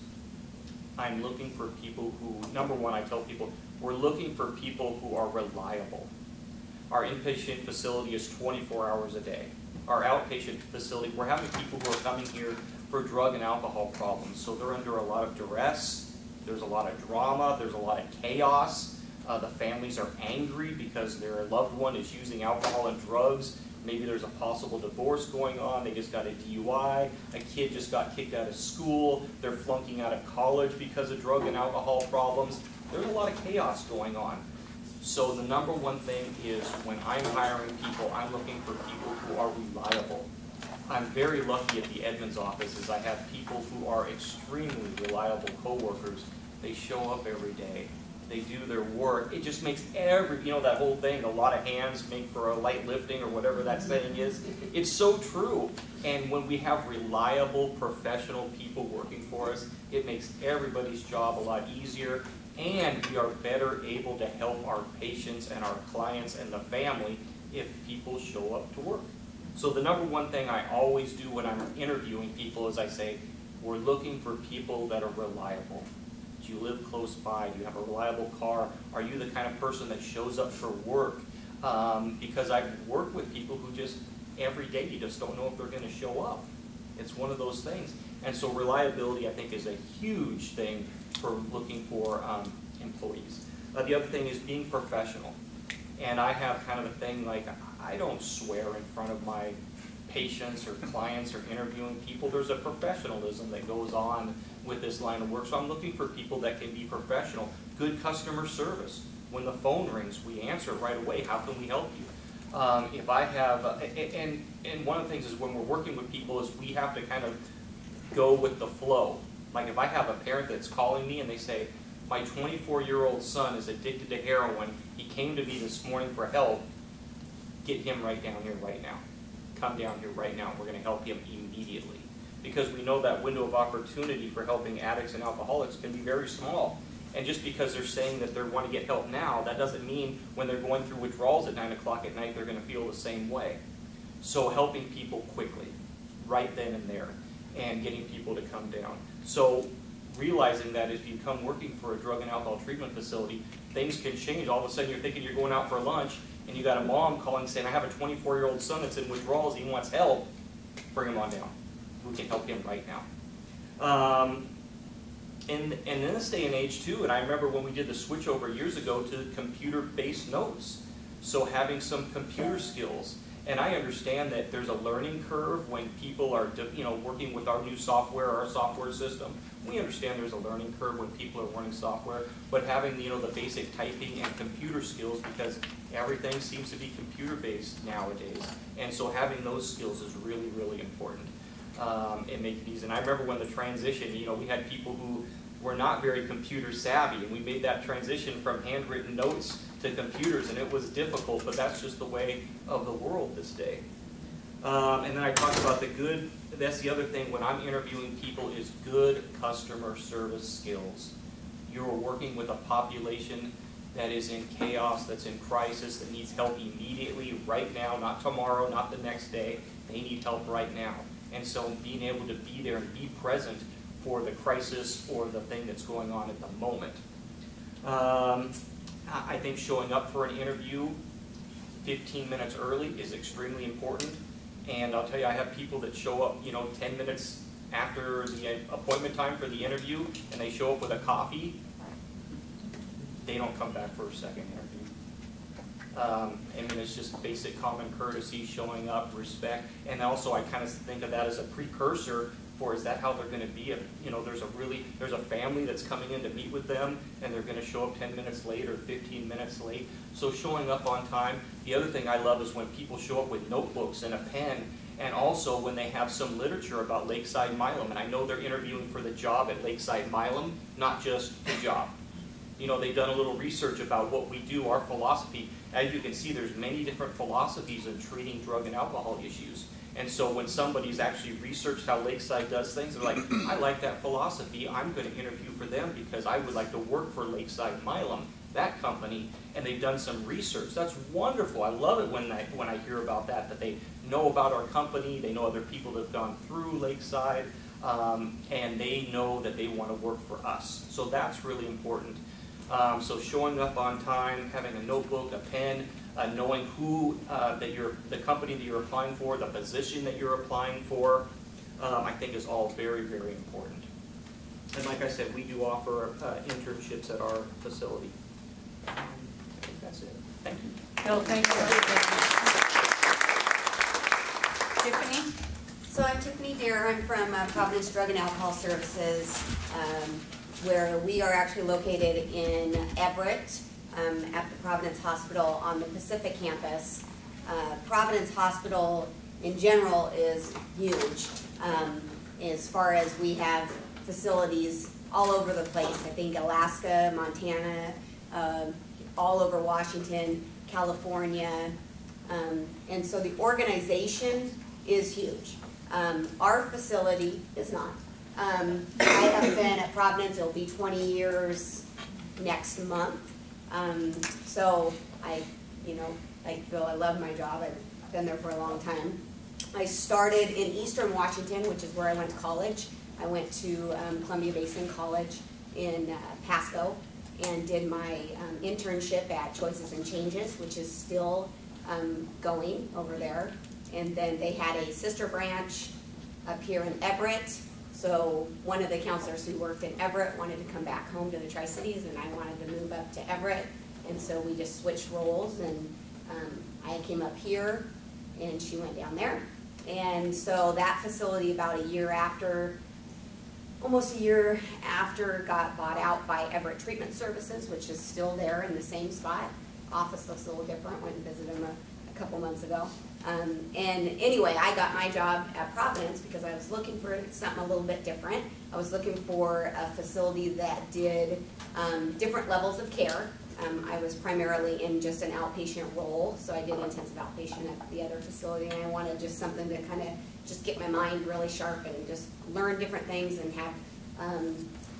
I'm looking for people who, number one, I tell people, we're looking for people who are reliable. Our inpatient facility is twenty-four hours a day. Our outpatient facility, we're having people who are coming here for drug and alcohol problems, so they're under a lot of duress, there's a lot of drama, there's a lot of chaos. Uh, the families are angry because their loved one is using alcohol and drugs. Maybe there's a possible divorce going on, they just got a D U I, a kid just got kicked out of school, they're flunking out of college because of drug and alcohol problems. There's a lot of chaos going on. So the number one thing is when I'm hiring people, I'm looking for people who are reliable. I'm very lucky at the Edmonds office is I have people who are extremely reliable coworkers. They show up every day. They do their work. It just makes every, you know, that whole thing, a lot of hands make for a light lifting or whatever that saying is. It's so true. And when we have reliable, professional people working for us, it makes everybody's job a lot easier, and we are better able to help our patients and our clients and the family if people show up to work. So the number one thing I always do when I'm interviewing people is I say, we're looking for people that are reliable. Do you live close by? Do you have a reliable car? Are you the kind of person that shows up for work? Um, because I've worked with people who just, every day, you just don't know if they're going to show up. It's one of those things. And so reliability, I think, is a huge thing for looking for um, employees. Uh, the other thing is being professional. And I have kind of a thing like, I don't swear in front of my patients or clients or interviewing people. There's a professionalism that goes on with this line of work. So I'm looking for people that can be professional. Good customer service. When the phone rings, we answer it right away. How can we help you? Um, if I have, uh, and, and one of the things is when we're working with people is we have to kind of go with the flow. Like if I have a parent that's calling me and they say, My twenty-four-year-old son is addicted to heroin. He came to me this morning for help. Get him right down here right now. Come down here right now. We're going to help him immediately. Because we know that window of opportunity for helping addicts and alcoholics can be very small. And just because they're saying that they want to get help now, that doesn't mean when they're going through withdrawals at nine o'clock at night, they're going to feel the same way. So helping people quickly, right then and there, and getting people to come down. So realizing that if you come working for a drug and alcohol treatment facility, things can change. All of a sudden you're thinking you're going out for lunch, and you got a mom calling saying, I have a twenty-four-year-old son that's in withdrawals, he wants help, bring him on down. We can help him right now. Um, and, and in this day and age too, and I remember when we did the switch over years ago to computer-based notes. So having some computer skills. And I understand that there's a learning curve when people are, you know, working with our new software, our software system. We understand there's a learning curve when people are learning software, but having, you know, the basic typing and computer skills, because everything seems to be computer-based nowadays. And so having those skills is really, really important. Um, and make it easy. And I remember when the transition, you know, we had people who were not very computer savvy, and we made that transition from handwritten notes to computers, and it was difficult, but that's just the way of the world this day. Um, and then I talked about the good, that's the other thing when I'm interviewing people, is good customer service skills. You're working with a population that is in chaos, that's in crisis, that needs help immediately, right now, not tomorrow, not the next day. They need help right now. And so being able to be there and be present for the crisis or the thing that's going on at the moment. Um, I think showing up for an interview fifteen minutes early is extremely important. And I'll tell you, I have people that show up, you know, ten minutes after the appointment time for the interview, and they show up with a coffee. They don't come back for a second interview. Um, I mean, it's just basic common courtesy, showing up, respect, and also I kind of think of that as a precursor for, is that how they're going to be? If, you know, there's a really, there's a family that's coming in to meet with them, and they're going to show up ten minutes late or fifteen minutes late. So showing up on time. The other thing I love is when people show up with notebooks and a pen, and also when they have some literature about Lakeside Milam. And I know they're interviewing for the job at Lakeside Milam, not just the job. You know, they've done a little research about what we do, our philosophy. As you can see, there's many different philosophies in treating drug and alcohol issues. And so when somebody's actually researched how Lakeside does things, they're like, I like that philosophy. I'm going to interview for them because I would like to work for Lakeside Milam, that company. And they've done some research. That's wonderful. I love it when I, when I hear about that, that they know about our company, they know other people that have gone through Lakeside, um, and they know that they want to work for us. So that's really important. Um, so showing up on time, having a notebook, a pen, uh, knowing who uh, that you're, the company that you're applying for, the position that you're applying for, um, I think is all very, very important. And like I said, we do offer uh, internships at our facility. Um, I think that's it. Thank you. Bill, thank you. Tiffany? So I'm Tiffany Deer. I'm from uh, Providence Drug and Alcohol Services, um, where we are actually located in Everett um, at the Providence Hospital on the Pacific campus. Uh, Providence Hospital in general is huge um, as far as we have facilities all over the place. I think Alaska, Montana, uh, all over Washington, California. Um, and so the organization is huge. Um, our facility is not. Um, I have been at Providence, it'll be twenty years next month. Um, so I, you know, like Bill, I love my job. I've been there for a long time. I started in Eastern Washington, which is where I went to college. I went to um, Columbia Basin College in uh, Pasco and did my um, internship at Choices and Changes, which is still um, going over there. And then they had a sister branch up here in Everett. So one of the counselors who worked in Everett wanted to come back home to the Tri-Cities, and I wanted to move up to Everett. And so we just switched roles, and um, I came up here, and she went down there. And so that facility, about a year after, almost a year after, got bought out by Everett Treatment Services, which is still there in the same spot. Office looks a little different. Went and visited them a, a couple months ago. Um, and anyway, I got my job at Providence because I was looking for something a little bit different. I was looking for a facility that did um, different levels of care. Um, I was primarily in just an outpatient role, so I did intensive outpatient at the other facility, and I wanted just something to kind of just get my mind really sharp and just learn different things and have um,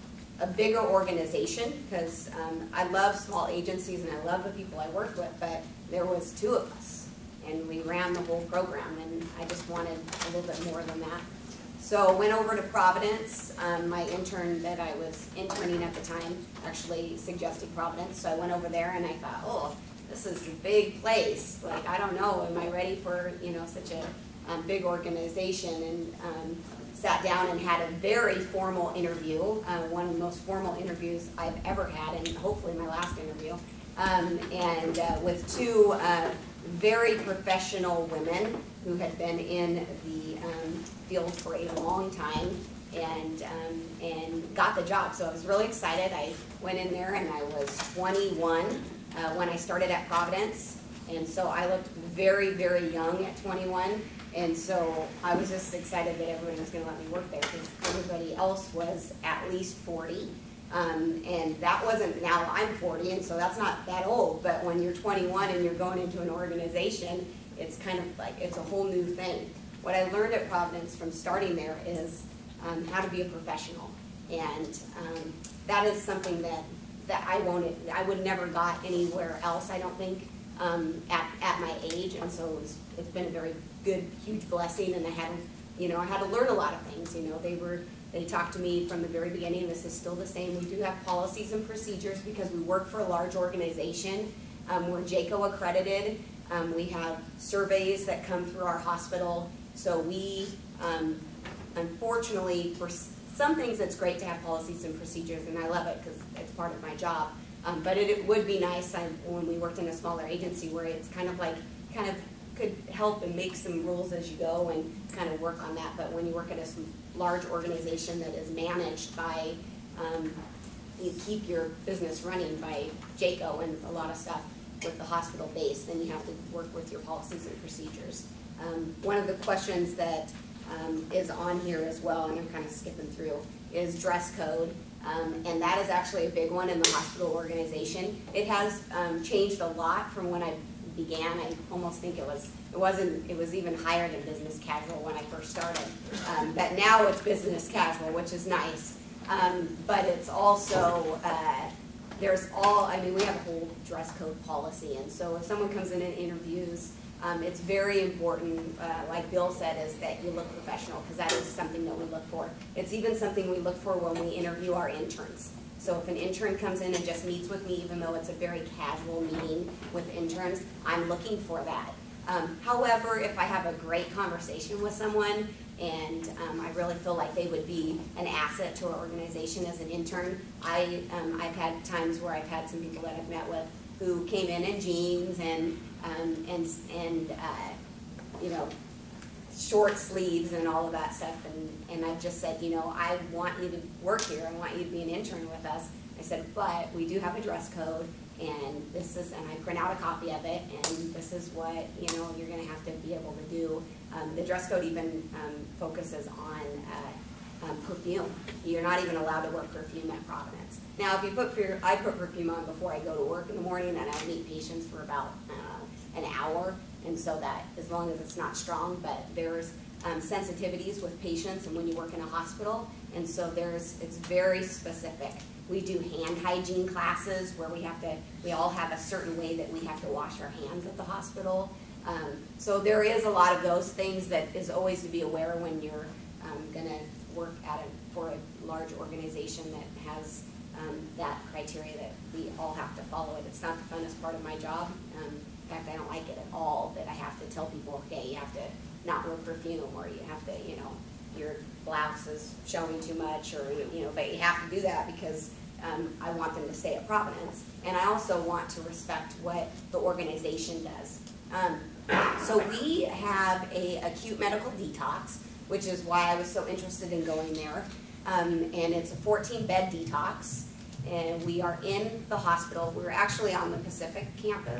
a bigger organization, because um, I love small agencies and I love the people I worked with, but there was two of us, and we ran the whole program, and I just wanted a little bit more than that. So went over to Providence. Um, my intern that I was interning at the time actually suggested Providence, so I went over there and I thought, oh, this is a big place. Like, I don't know, am I ready for, you know, such a um, big organization? And um, sat down and had a very formal interview, uh, one of the most formal interviews I've ever had, and hopefully my last interview, um, and uh, with two uh, very professional women who had been in the um, field for a long time, and um, and got the job. So I was really excited. I went in there and I was twenty-one uh, when I started at Providence, and so I looked very, very young at twenty-one. And so I was just excited that everyone was going to let me work there, because everybody else was at least forty. Um, and that wasn't, now I'm forty, and so that's not that old, but when you're twenty-one and you're going into an organization, it's kind of like, it's a whole new thing. What I learned at Providence from starting there is um, how to be a professional. And um, that is something that, that I won't, I would never got anywhere else, I don't think, um, at, at my age. And so it was, it's been a very good, huge blessing, and I had, you know, I had to learn a lot of things. You know, they were, they talked to me from the very beginning. This is still the same. We do have policies and procedures because we work for a large organization. Um, we're J C O accredited. Um, we have surveys that come through our hospital. So we, um, unfortunately, for some things it's great to have policies and procedures, and I love it because it's part of my job. Um, but it, it would be nice I, when we worked in a smaller agency where it's kind of like, kind of could help and make some rules as you go and kind of work on that. But when you work at a large organization that is managed by, um, you keep your business running by J C O and a lot of stuff with the hospital base, then you have to work with your policies and procedures. Um, one of the questions that um, is on here as well, and I'm kind of skipping through, is dress code. Um, and that is actually a big one in the hospital organization. It has um, changed a lot from when I began. I almost think it was, it wasn't, it was even higher than business casual when I first started. Um, but now it's business casual, which is nice. Um, but it's also, uh, there's all, I mean, we have a whole dress code policy. And so if someone comes in and interviews, um, it's very important, uh, like Bill said, is that you look professional, because that is something that we look for. It's even something we look for when we interview our interns. So if an intern comes in and just meets with me, even though it's a very casual meeting with interns, I'm looking for that. Um, however, if I have a great conversation with someone and um, I really feel like they would be an asset to our organization as an intern, I, um, I've had times where I've had some people that I've met with who came in in jeans and, um, and, and uh, you know, short sleeves and all of that stuff, and, and I've just said, you know, I want you to work here, I want you to be an intern with us. I said, but we do have a dress code, and this is, and I print out a copy of it, and this is what, you know, you're going to have to be able to do. Um, the dress code even um, focuses on uh, um, perfume. You're not even allowed to wear perfume at Providence. Now, if you put, I put perfume on before I go to work in the morning, and I meet patients for about uh, an hour, and so that, as long as it's not strong, but there's um, sensitivities with patients and when you work in a hospital, and so there's, it's very specific. We do hand hygiene classes where we have to, we all have a certain way that we have to wash our hands at the hospital. Um, so there is a lot of those things that is always to be aware when you're um, gonna work at a, for a large organization that has um, that criteria that we all have to follow it. It's not the funnest part of my job. Um, In fact, I don't like it at all that I have to tell people, okay, you have to not wear perfume, or you have to, you know, your blouse is showing too much, or, you know, but you have to do that because um, I want them to stay at Providence. And I also want to respect what the organization does. Um, so we have a acute medical detox, which is why I was so interested in going there. Um, and it's a fourteen bed detox, and we are in the hospital. We're actually on the Pacific campus.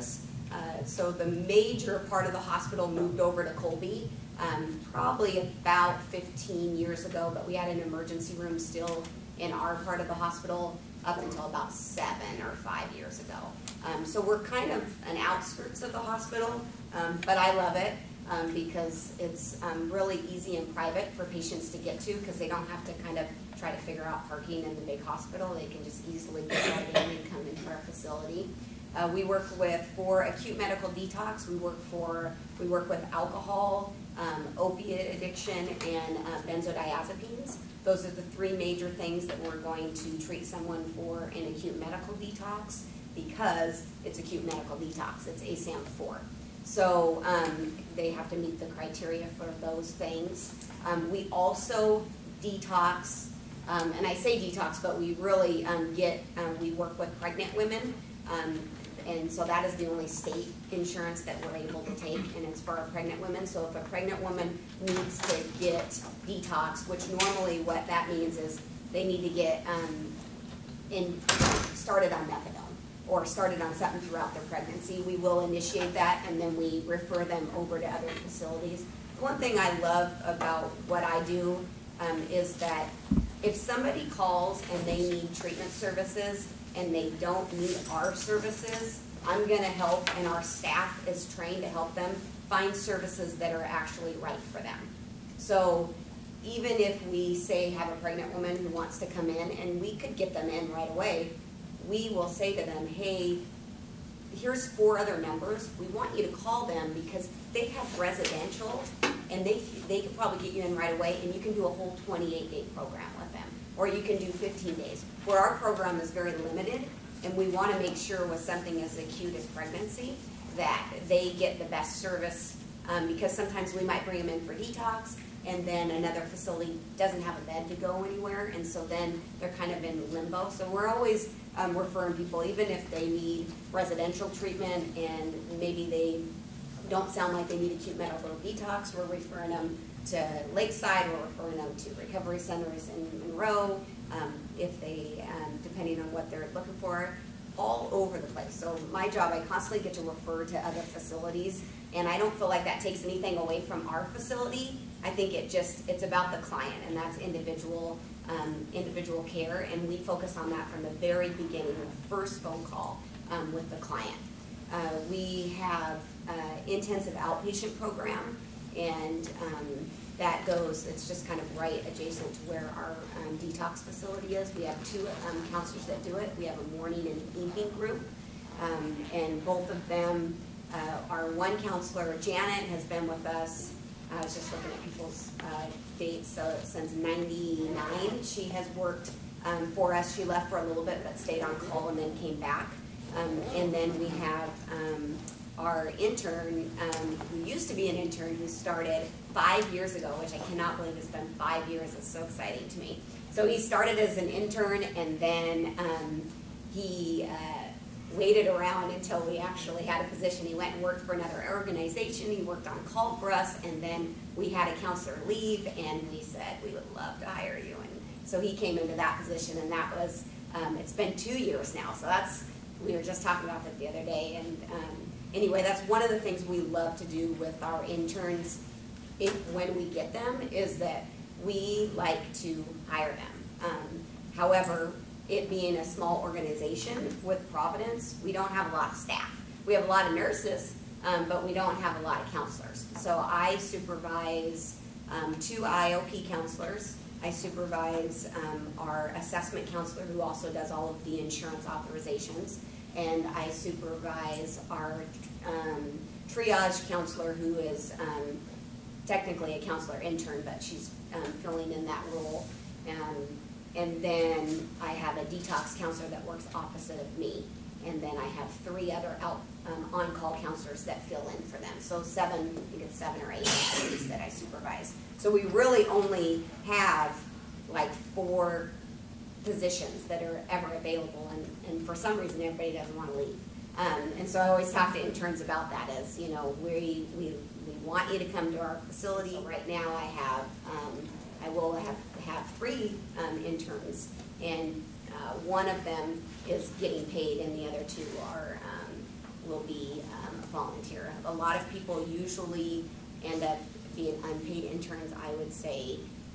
Uh, so the major part of the hospital moved over to Colby, um, probably about fifteen years ago, but we had an emergency room still in our part of the hospital up until about seven or five years ago. Um, so we're kind of an outskirts of the hospital, um, but I love it um, because it's um, really easy and private for patients to get to, because they don't have to kind of try to figure out parking in the big hospital. They can just easily get right in and come into our facility. Uh, we work with, for acute medical detox, we work for, we work with alcohol, um, opiate addiction, and uh, benzodiazepines. Those are the three major things that we're going to treat someone for in acute medical detox, because it's acute medical detox. It's A S A M four. So um, they have to meet the criteria for those things. Um, we also detox, um, and I say detox, but we really um, get, um, we work with pregnant women. Um, and so that is the only state insurance that we're able to take, and it's for our pregnant women. So if a pregnant woman needs to get detox, which normally what that means is they need to get um, in, started on methadone or started on something throughout their pregnancy, we will initiate that, and then we refer them over to other facilities. One thing I love about what I do um, is that if somebody calls and they need treatment services and they don't need our services, I'm gonna help, and our staff is trained to help them find services that are actually right for them. So even if we say have a pregnant woman who wants to come in, and we could get them in right away, we will say to them, hey, here's four other numbers. We want you to call them because they have residential, and they, they could probably get you in right away, and you can do a whole twenty-eight day program with them. Or you can do fifteen days. Where our program is very limited, and we want to make sure with something as acute as pregnancy that they get the best service, um, because sometimes we might bring them in for detox, and then another facility doesn't have a bed to go anywhere, and so then they're kind of in limbo. So we're always um, referring people, even if they need residential treatment and maybe they don't sound like they need acute medical detox, we're referring them to Lakeside, we're referring them to recovery centers in Monroe, um, if they, um, depending on what they're looking for, all over the place. So my job, I constantly get to refer to other facilities, and I don't feel like that takes anything away from our facility. I think it just, it's about the client, and that's individual, um, individual care, and we focus on that from the very beginning, the first phone call um, with the client. Uh, we have uh, intensive outpatient program, and um, that goes, it's just kind of right adjacent to where our um, detox facility is. We have two um, counselors that do it. We have a morning and evening group, um, and both of them, uh, our one counselor, Janet, has been with us, I was just looking at people's uh, dates, so since ninety-nine, she has worked um, for us. She left for a little bit, but stayed on call and then came back. Um, and then we have um, our intern, um, who used to be an intern, who started five years ago, which I cannot believe it's been five years. It's so exciting to me. So he started as an intern, and then um, he uh, waited around until we actually had a position. He went and worked for another organization. He worked on call for us, and then we had a counselor leave, and we said we would love to hire you. And so he came into that position, and that was, um, it's been two years now. So that's, we were just talking about that the other day. And um, anyway, that's one of the things we love to do with our interns, if when we get them, is that we like to hire them. Um, however, it being a small organization with Providence, we don't have a lot of staff. We have a lot of nurses, um, but we don't have a lot of counselors. So I supervise um, two I O P counselors. I supervise um, our assessment counselor, who also does all of the insurance authorizations. And I supervise our um, triage counselor, who is um, technically a counselor intern, but she's um, filling in that role. Um, And then I have a detox counselor that works opposite of me. And then I have three other out, um, on-call counselors that fill in for them. So seven, I think it's seven or eight employees that I supervise. So we really only have like four positions that are ever available. And, and for some reason, everybody doesn't want to leave. Um, and so I always talk to interns about that as, you know, we, we, we want you to come to our facility. So right now I have, um, I will have, have three um, interns, and uh, one of them is getting paid, and the other two are um, will be um, volunteer. A lot of people usually end up being unpaid interns, I would say,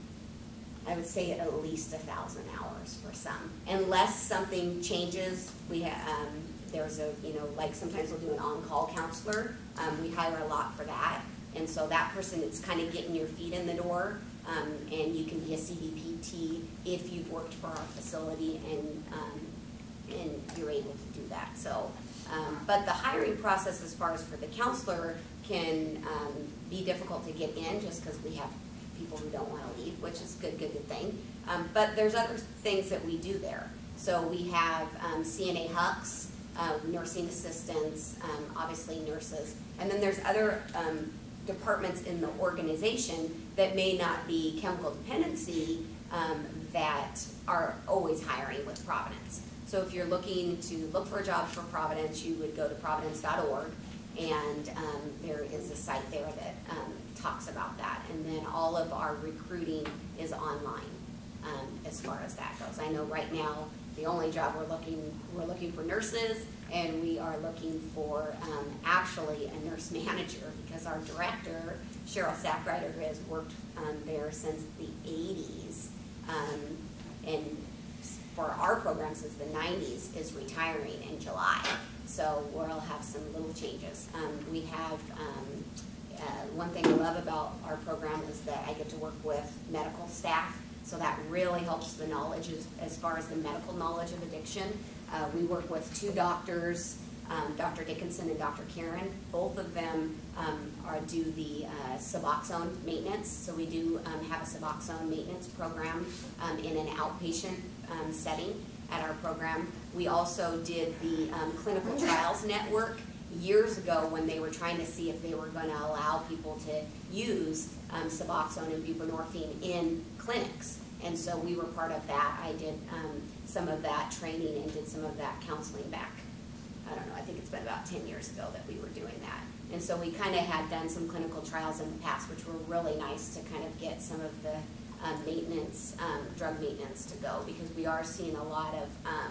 I would say at least a thousand hours for some. Unless something changes, we ha um, there's a, you know, like sometimes we'll do an on-call counselor. Um, we hire a lot for that. And so that person, it's kind of getting your feet in the door. Um, and you can be a C D P T if you've worked for our facility and, um, and you're able to do that. So, um, but the hiring process as far as for the counselor can um, be difficult to get in just because we have people who don't want to leave, which is a good, good, good thing. Um, but there's other things that we do there. So we have um, C N A H U Cs, uh, nursing assistants, um, obviously nurses, and then there's other um, departments in the organization that may not be chemical dependency um, that are always hiring with Providence. So if you're looking to look for a job for Providence, you would go to providence dot org, and um, there is a site there that um, talks about that. And then all of our recruiting is online um, as far as that goes. I know right now the only job we're looking, we're looking for nurses, and we are looking for um, actually a nurse manager, because our director, Cheryl Sackrider, who has worked um, there since the eighties, um, and for our program since the nineties, is retiring in July. So we'll have some little changes. Um, we have, um, uh, one thing I love about our program is that I get to work with medical staff. So that really helps the knowledge as, as far as the medical knowledge of addiction. Uh, we work with two doctors, um, Doctor Dickinson and Doctor Karen. Both of them um, are do the uh, Suboxone maintenance. So we do um, have a Suboxone maintenance program um, in an outpatient um, setting at our program. We also did the um, clinical trials network years ago when they were trying to see if they were going to allow people to use um, Suboxone and buprenorphine in clinics. And so we were part of that. I did um, some of that training and did some of that counseling back, I don't know, I think it's been about ten years ago that we were doing that. And so we kind of had done some clinical trials in the past, which were really nice to kind of get some of the um, maintenance, um, drug maintenance to go, because we are seeing a lot of, um,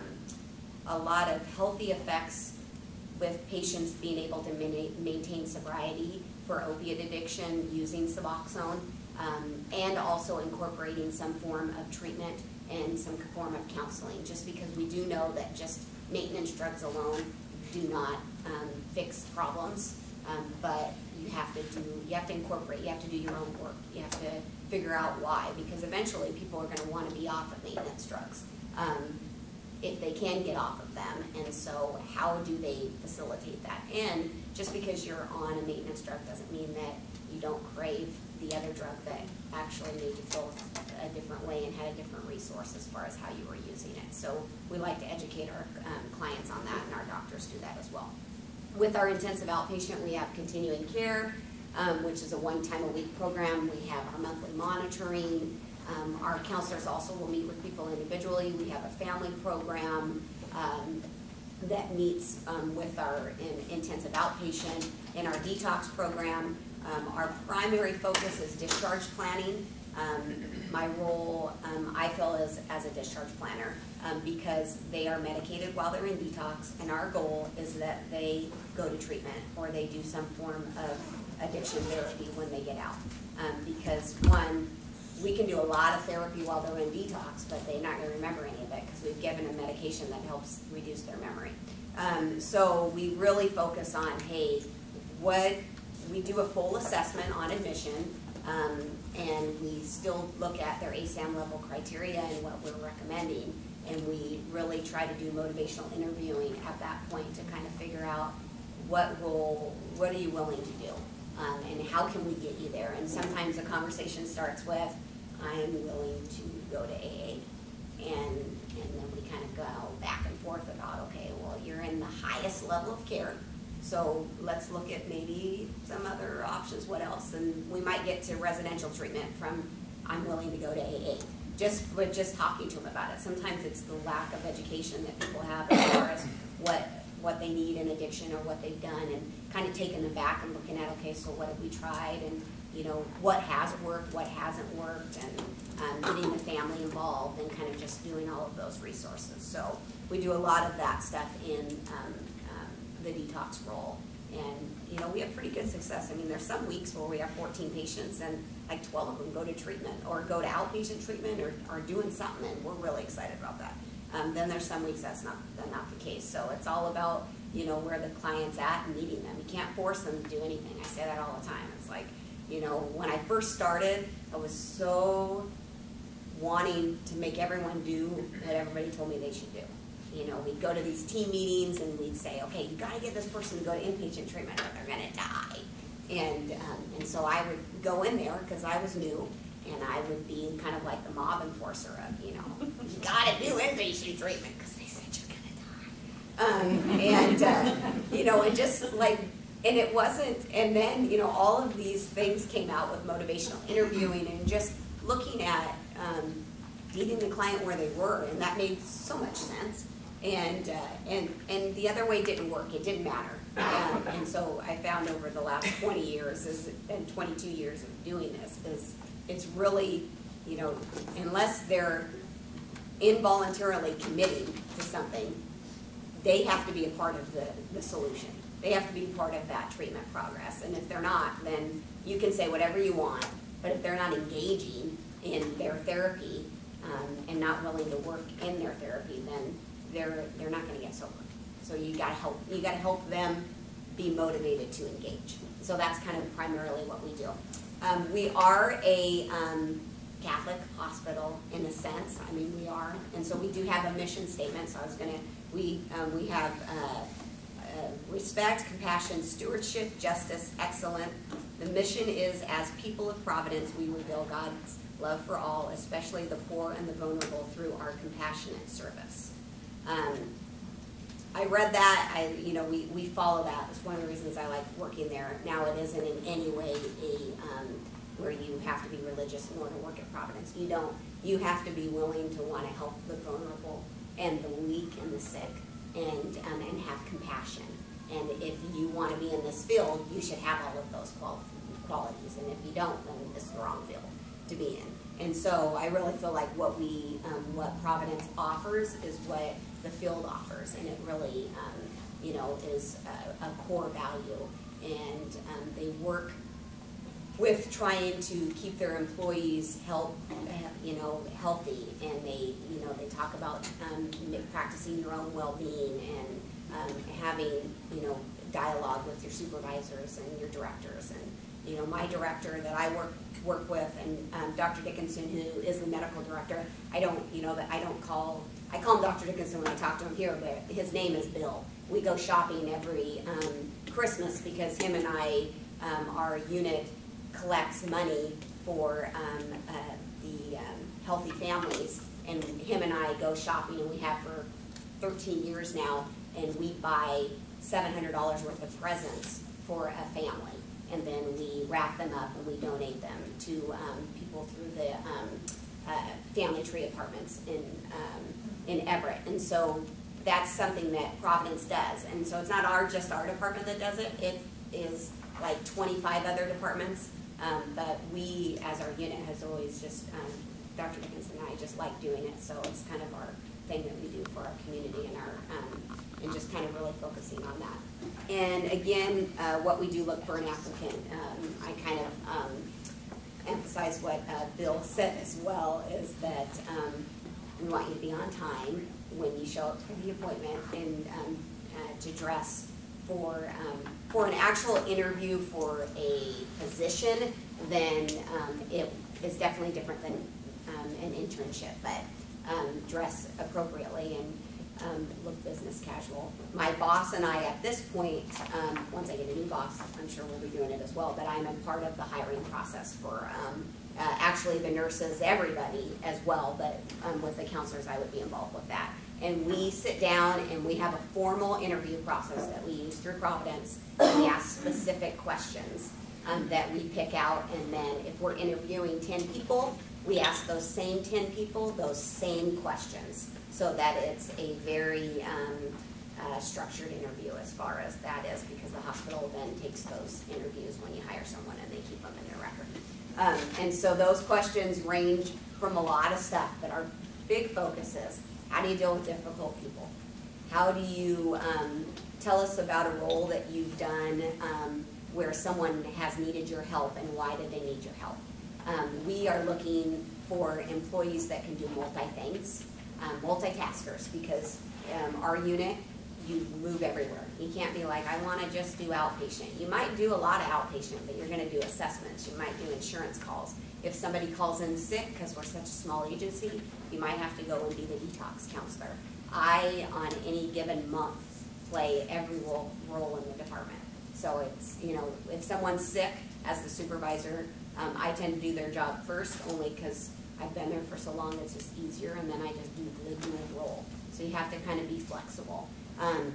a lot of healthy effects with patients being able to maintain sobriety for opiate addiction using Suboxone, um, and also incorporating some form of treatment and some form of counseling, just because we do know that just maintenance drugs alone do not um, fix problems, um, but you have to do, you have to incorporate, you have to do your own work, you have to figure out why, because eventually people are going to want to be off of maintenance drugs. Um, if they can get off of them, and so how do they facilitate that? And just because you're on a maintenance drug doesn't mean that you don't crave the other drug that actually made you feel a different way and had a different resource as far as how you were using it. So we like to educate our um, clients on that, and our doctors do that as well. With our intensive outpatient, we have continuing care, um, which is a one time a week program. We have our monthly monitoring. Um, our counselors also will meet with people individually. We have a family program um, that meets um, with our in, intensive outpatient. In our detox program, um, our primary focus is discharge planning. Um, my role, um, I feel, is as a discharge planner um, because they are medicated while they're in detox, and our goal is that they go to treatment or they do some form of addiction therapy when they get out. Um, because one, we can do a lot of therapy while they're in detox, but they're not going to remember any of it because we've given them medication that helps reduce their memory. Um, so we really focus on, hey, what, we do a full assessment on admission, um, and we still look at their A S A M level criteria and what we're recommending, and we really try to do motivational interviewing at that point to kind of figure out what role, what are you willing to do? Um, and how can we get you there? And sometimes the conversation starts with, I am willing to go to A A. And, and then we kind of go back and forth about, okay, well, you're in the highest level of care, so let's look at maybe some other options. What else? And we might get to residential treatment from, I'm willing to go to A A. Just with just talking to them about it. Sometimes it's the lack of education that people have as far as what what they need in addiction or what they've done, and kind of taking them back and looking at, okay, so what have we tried, and you know, what has worked, what hasn't worked, and um, getting the family involved, and kind of just doing all of those resources. So we do a lot of that stuff in um, um, the detox role, and, you know, we have pretty good success. I mean, there's some weeks where we have fourteen patients and like twelve of them go to treatment or go to outpatient treatment or are doing something, and we're really excited about that. Um, then there's some weeks that's not, that's not the case. So it's all about, you know, where the client's at and meeting them. You can't force them to do anything. I say that all the time. It's like, you know, when I first started, I was so wanting to make everyone do what everybody told me they should do. You know, we'd go to these team meetings and we'd say, okay, you gotta get this person to go to inpatient treatment or they're gonna die. And, um, and so I would go in there because I was new, and I would be kind of like the mob enforcer of, you know, you gotta do inpatient treatment because they said you're gonna die. Um, and, uh, you know, and just like, and it wasn't, and then, you know, all of these things came out with motivational interviewing and just looking at um, meeting the client where they were, and that made so much sense. And, uh, and, and the other way didn't work, it didn't matter. Um, and so I found over the last twenty years is, and twenty-two years of doing this is it's really, you know, unless they're involuntarily committing to something, they have to be a part of the, the solution. They have to be part of that treatment progress. And if they're not, then you can say whatever you want, but if they're not engaging in their therapy um, and not willing to work in their therapy, then they're, they're not gonna get sober. So you gotta help, you gotta help them be motivated to engage. So that's kind of primarily what we do. Um, we are a um, Catholic hospital in a sense. I mean, we are, and so we do have a mission statement. So I was gonna, we um, we have uh, uh, respect, compassion, stewardship, justice, excellence. The mission is, as people of Providence, we reveal God's love for all, especially the poor and the vulnerable, through our compassionate service. Um, I read that, I, you know, we, we follow that. It's one of the reasons I like working there. Now it isn't in any way a, um, where you have to be religious in order to work at Providence. You don't, you have to be willing to want to help the vulnerable and the weak and the sick and, um, and have compassion. And if you want to be in this field, you should have all of those qual qualities. And if you don't, then it's the wrong field to be in. And so I really feel like what we, um, what Providence offers is what the field offers, and it really, um, you know, is a, a core value. And um, they work with trying to keep their employees help, you know, healthy, and they, you know, they talk about um, practicing your own well-being and um, having, you know, dialogue with your supervisors and your directors. And you know, my director that I work work with, and um, Doctor Dickinson, who is the medical director, I don't, you know, that I don't call, I call him Doctor Dickinson when I talk to him here, but his name is Bill. We go shopping every um, Christmas because him and I, um, our unit collects money for um, uh, the um, healthy families, and him and I go shopping, and we have for thirteen years now, and we buy seven hundred dollars worth of presents for a family. And then we wrap them up and we donate them to um, people through the um, uh, Family Tree Apartments in, um, in Everett. And so that's something that Providence does. And so it's not our just our department that does it. It is like twenty-five other departments. Um, but we, as our unit, has always just, um, Doctor Dickinson and I just like doing it. So it's kind of our thing that we do for our community and our um, and just kind of really focusing on that. And again, uh, what we do look for an applicant, um, I kind of um, emphasize what uh, Bill said as well, is that um, we want you to be on time when you show up for the appointment, and um, uh, to dress for, um, for an actual interview for a position. Then um, it is definitely different than um, an internship, but um, dress appropriately and Um, look business casual. My boss and I, at this point, um, once I get a new boss, I'm sure we'll be doing it as well, but I'm a part of the hiring process for um, uh, actually the nurses, everybody as well, but um, with the counselors, I would be involved with that. And we sit down and we have a formal interview process that we use through Providence. And we ask specific questions um, that we pick out, and then if we're interviewing ten people, we ask those same ten people those same questions, so that it's a very um, uh, structured interview as far as that is, because the hospital then takes those interviews when you hire someone and they keep them in their record. Um, and so those questions range from a lot of stuff, but our big focus is, how do you deal with difficult people? how do you, um, tell us about a role that you've done, um, where someone has needed your help and why did they need your help? Um, we are looking for employees that can do multi-things, um, multitaskers, because um, our unit, you move everywhere. You can't be like, I want to just do outpatient. You might do a lot of outpatient, but you're going to do assessments. You might do insurance calls. If somebody calls in sick, because we're such a small agency, you might have to go and be the detox counselor. I, on any given month, play every role, role in the department. So it's, you know, if someone's sick, as the supervisor, um, I tend to do their job first, only because I've been there for so long, it's just easier, and then I just do the dual role. So you have to kind of be flexible. Um,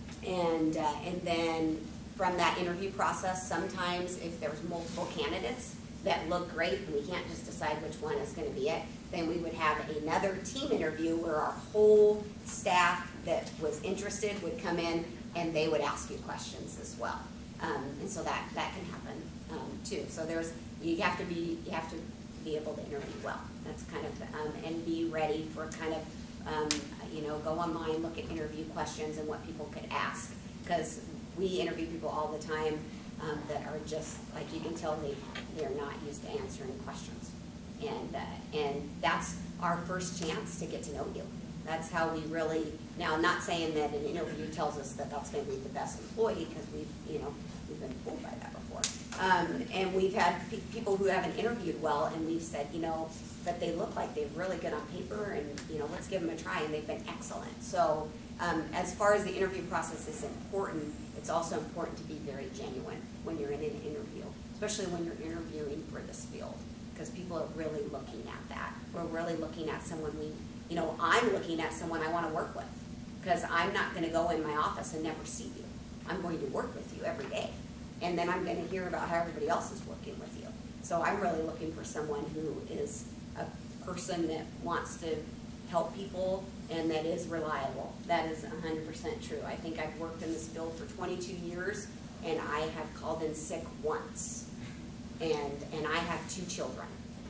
and, uh, and then from that interview process, sometimes if there's multiple candidates that look great, and we can't just decide which one is going to be it, then we would have another team interview where our whole staff that was interested would come in and they would ask you questions as well. Um, and so that, that can happen um, too. So there's, you have to be, you have to be able to interview well. That's kind of, um, and be ready for kind of, um, you know, go online, look at interview questions and what people could ask. Because we interview people all the time um, that are just, like you can tell they, they're not used to answering questions. And, uh, and that's our first chance to get to know you. That's how we really, now I'm not saying that an interview tells us that that's going to be the best employee, because we've, you know, we've been fooled by that before. Um, and we've had pe people who haven't interviewed well, and we've said, you know, that they look like they're really good on paper, and, you know, let's give them a try, and they've been excellent. So um, as far as the interview process is important, it's also important to be very genuine when you're in an interview, especially when you're interviewing for this field, because people are really looking at that. We're really looking at someone we, you know, I'm looking at someone I want to work with, because I'm not going to go in my office and never see you. I'm going to work with you every day, and then I'm going to hear about how everybody else is working with you. So I'm really looking for someone who is a person that wants to help people and that is reliable. That is one hundred percent true. I think I've worked in this field for twenty-two years, and I have called in sick once, and and I have two children.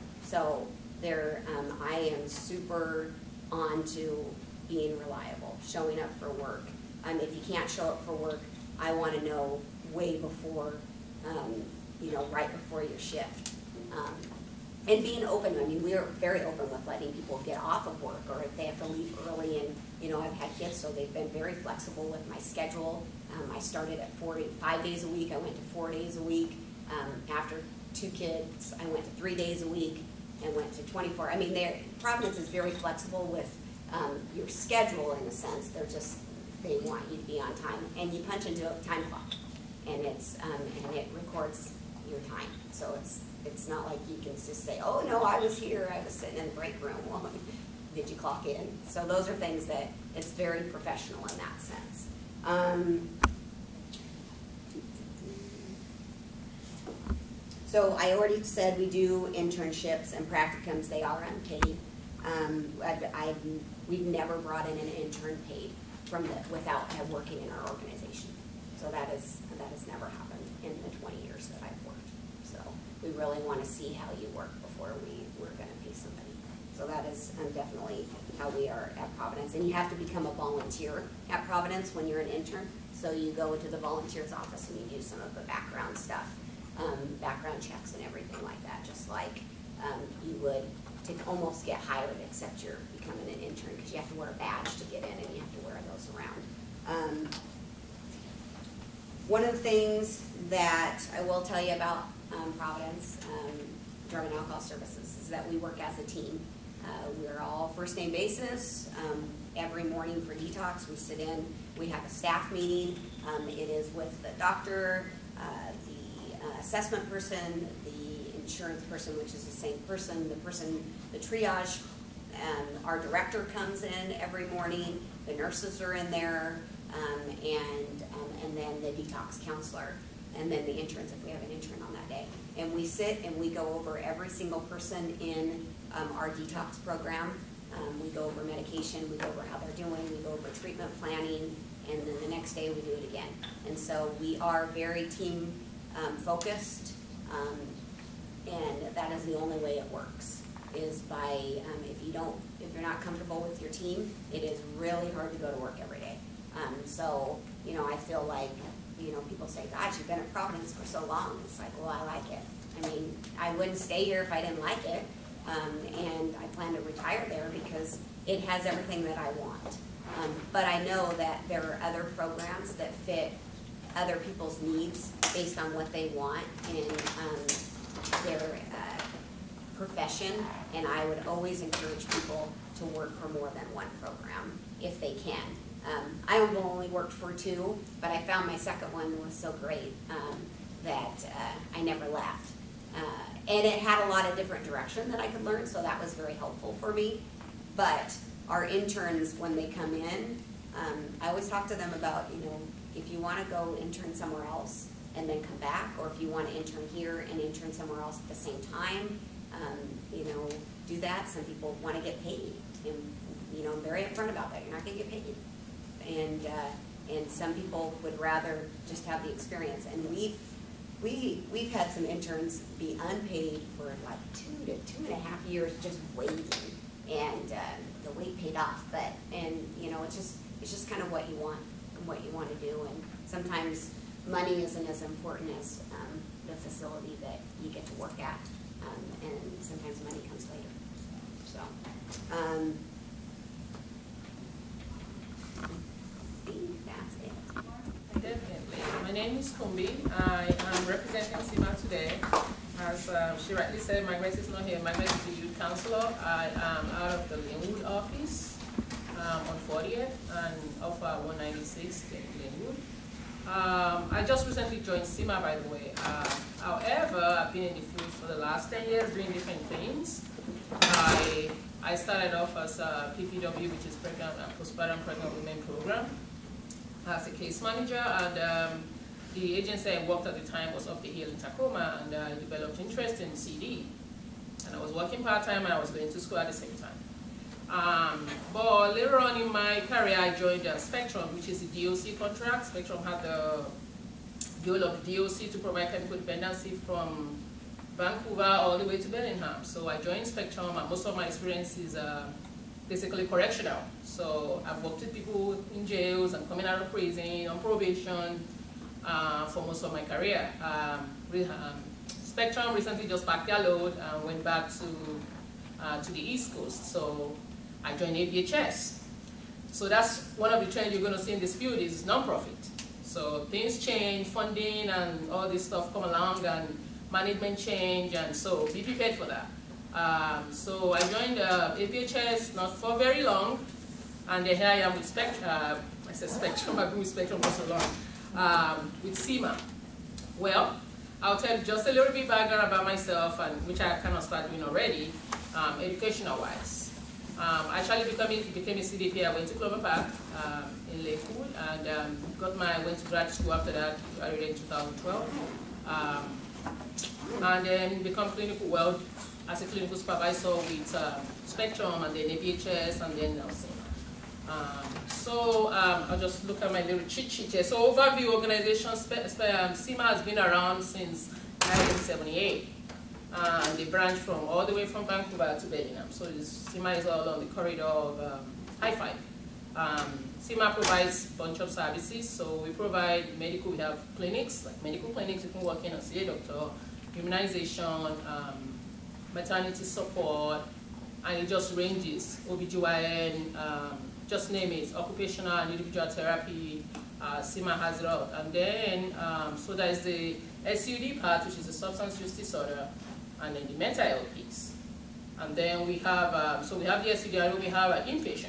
So there, um, I am super on to being reliable, showing up for work. Um, if you can't show up for work, I want to know way before, um, you know, right before your shift. Um, and being open, I mean, we are very open with letting people get off of work, or if they have to leave early, and, you know, I've had kids, so they've been very flexible with my schedule. Um, I started at four, five days a week, I went to four days a week. Um, after two kids, I went to three days a week and went to twenty-four. I mean, Providence is very flexible with um, your schedule in a sense. They're just, they want you to be on time, and you punch into a time clock, and it's um, and it records your time. So it's it's not like you can just say, oh no, I was here, I was sitting in the break room. Well, did you clock in? So those are things that it's very professional in that sense. Um, So I already said we do internships and practicums. They are unpaid. Um, I've, I've, we've never brought in an intern paid from the, without working in our organization. So that is that has never happened in the twenty years that I've worked. So we really want to see how you work before we we're going to pay somebody. So that is um, definitely how we are at Providence. And you have to become a volunteer at Providence when you're an intern. So you go into the volunteer's office and you do some of the background stuff. Um, background checks and everything like that, just like um, you would to almost get hired, except you're becoming an intern, because you have to wear a badge to get in, and you have to wear those around. Um, one of the things that I will tell you about um, Providence um, Drug and Alcohol Services is that we work as a team. Uh, we're all first name basis. Um, every morning for detox, we sit in, we have a staff meeting. Um, it is with the doctor, uh, Uh, assessment person, the insurance person, which is the same person, the person, the triage, um, our director comes in every morning, the nurses are in there, um, and, um, and then the detox counselor, and then the interns if we have an intern on that day. And we sit and we go over every single person in um, our detox program. Um, we go over medication, we go over how they're doing, we go over treatment planning, and then the next day we do it again. And so we are very team Um, focused, um, and that is the only way it works, is by, um, if you don't, if you're not comfortable with your team, it is really hard to go to work every day. Um, so, you know, I feel like, you know, people say, gosh, you've been at Providence for so long. It's like, well, I like it. I mean, I wouldn't stay here if I didn't like it. Um, and I plan to retire there because it has everything that I want. Um, but I know that there are other programs that fit other people's needs based on what they want in um, their uh, profession. And I would always encourage people to work for more than one program if they can. Um, I only worked for two, but I found my second one was so great um, that uh, I never left. Uh, and it had a lot of different direction that I could learn, so that was very helpful for me. But our interns, when they come in, um, I always talk to them about, you know, if you want to go intern somewhere else and then come back, or if you want to intern here and intern somewhere else at the same time, um, you know, do that. Some people want to get paid, and you know, I'm very upfront about that. You're not going to get paid, and uh, and some people would rather just have the experience. And we've we we've had some interns be unpaid for like two to two and a half years just waiting, and uh, the wait paid off. But and you know, it's just it's just kind of what you want and what you want to do. And sometimes money isn't as important as um, the facility that you get to work at, um, and sometimes money comes later. So. Um, I think that's it. Definitely. My name is Kumbi. I am representing SEMA today. As uh, she rightly said, Margaret is not here. Margaret is the youth counselor. I am out of the Linwood office um, on fortieth and Alpha one ninety-six in Linwood. Um, I just recently joined SEMA, by the way. Uh, however, I've been in the field for the last ten years doing different things. I, I started off as a P P W, which is Pregnant and Postpartum Pregnant Women Program, as a case manager, and um, the agency I worked at the time was Up the Hill in Tacoma, and I developed interest in C D. And I was working part-time and I was going to school at the same time. Um, but later on in my career, I joined uh, Spectrum, which is the D O C contract. Spectrum had the goal of the D O C to provide chemical dependency from Vancouver all the way to Bellingham. So I joined Spectrum, and most of my experience is uh, basically correctional. So I've worked with people in jails and coming out of prison, on probation, uh, for most of my career. Um, um, Spectrum recently just packed their load and went back to, uh, to the East Coast. So I joined A B H S. So that's one of the trends you're going to see in this field is non-profit. So things change, funding and all this stuff come along, and management change, and so be prepared for that. Um, so I joined uh, A B H S not for very long, and then here I am with Spectrum. Uh, I said Spectrum, I've been with Spectrum for so long, um, with SEMA. Well, I'll tell you just a little bit background about myself, and which I kind of started doing already, um, educational-wise. Um, I actually became, became a C D P. I went to Clover Park um, in Lakewood, and um, got my went to grad school after that, in two thousand twelve. Um, and then become clinical, well, as a clinical supervisor with uh, Spectrum, and then A B H S, and then now SEMA. Um, so um, I'll just look at my little cheat sheet here. So overview organization, um, SEMA has been around since nineteen seventy-eight. Uh, they branch from all the way from Vancouver to Bellingham. So SEMA is all on the corridor of um, High Five. Um, SEMA provides a bunch of services. So we provide medical, we have clinics, like medical clinics, you can walk in and see a doctor, immunization, um, maternity support, and it just ranges, O B G Y N, um, just name it, occupational and individual therapy, uh, SEMA has it all. And then, um, so there's the S U D part, which is the substance use disorder, and then the mental health piece. And then we have, um, so we have the S U D, and we have an inpatient.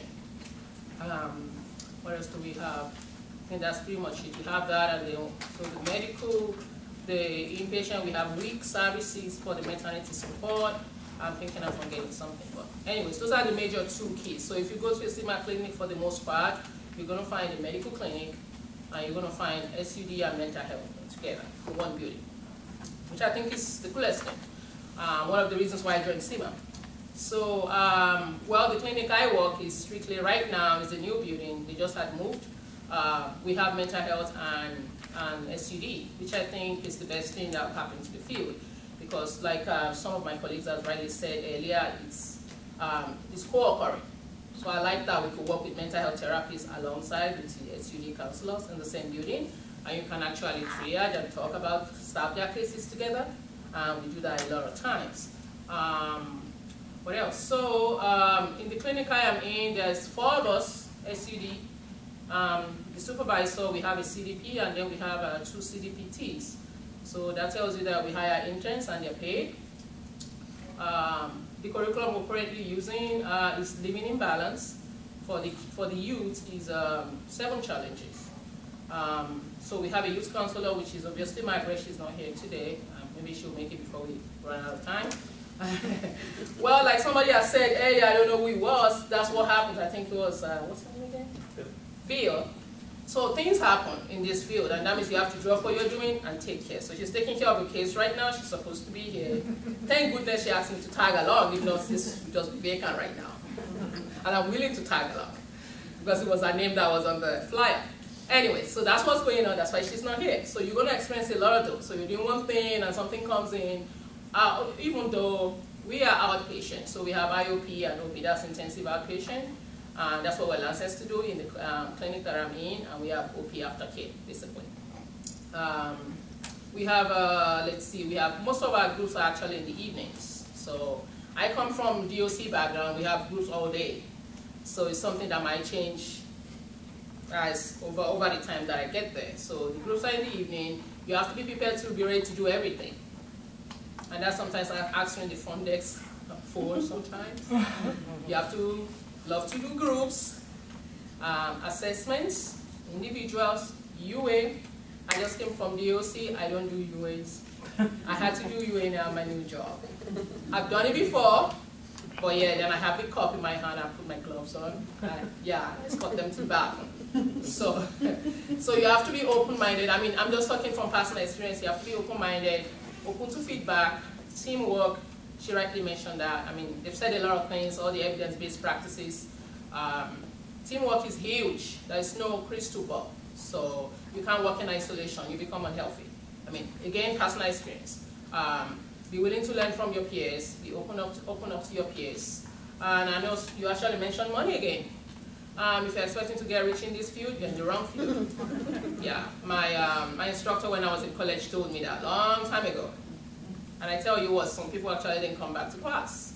Um, what else do we have? I think that's pretty much it. We have that, and then, so the medical, the inpatient, we have week services for the maternity support. I'm thinking I'm forgetting something, but anyways, those are the major two keys. So if you go to a SEMA clinic, for the most part, you're going to find a medical clinic, and you're going to find S U D and mental health together in one building, which I think is the coolest thing. Uh, one of the reasons why I joined SEMA. So, um, well, the clinic I work is strictly right now is a new building. They just had moved. Uh, we have mental health and, and S U D, which I think is the best thing that happened to the field. Because like uh, some of my colleagues have rightly said earlier, it's, um, it's co-occurring. So I like that we could work with mental health therapists alongside with the S U D counselors in the same building. And you can actually triage and talk about, start their cases together. Um, we do that a lot of times. Um, what else? So um, in the clinic I am in, there's four of us, S U D. Um, the supervisor, we have a C D P, and then we have uh, two C D P Ts. So that tells you that we hire interns and they're paid. Um, the curriculum we're currently using uh, is Living in Balance. For the, for the youth is um, seven challenges. Um, so we have a youth counselor, which is obviously Margaret. She's not here today. Um, maybe she'll make it before we run out of time. Well, like somebody has said, hey, I don't know who he was. That's what happened. I think it was, uh, what's his name again? Bill. So things happen in this field, and that means you have to drop what you're doing and take care. So she's taking care of a case right now. She's supposed to be here. Thank goodness she asked me to tag along, if not this would just be vacant right now. And I'm willing to tag along, because it was her name that was on the flyer. Anyway, so that's what's going on. That's why she's not here. So you're going to experience a lot of those. So you're doing one thing and something comes in, uh, even though we are outpatient. So we have I O P and O P, that's intensive outpatient. And that's what we're licensed to do in the um, clinic that I'm in, and we have O P aftercare, basically. Um, we have, uh, let's see, we have, most of our groups are actually in the evenings. So I come from D O C background, we have groups all day. So it's something that might change as over, over the time that I get there. So the groups are in the evening, you have to be prepared to be ready to do everything. And that's sometimes answering the front desk phone sometimes. You have to love to do groups, um, assessments, individuals, U A. I just came from D O C, I don't do U As. I had to do U A now, my new job. I've done it before, but yeah, then I have the cup in my hand, I put my gloves on. I, yeah, I escort them to the bathroom. So, so you have to be open-minded. I mean, I'm just talking from personal experience. You have to be open-minded, open to feedback, teamwork. She rightly mentioned that. I mean, they've said a lot of things, all the evidence-based practices. Um, teamwork is huge. There's no crystal ball. So you can't work in isolation. You become unhealthy. I mean, again, personal experience. Um, be willing to learn from your peers. Be open up to, open up to your peers. And I know you actually mentioned money again. Um, if you're expecting to get rich in this field, you're in the wrong field. Yeah, my, um, my instructor when I was in college told me that a long time ago. And I tell you what, some people actually didn't come back to class.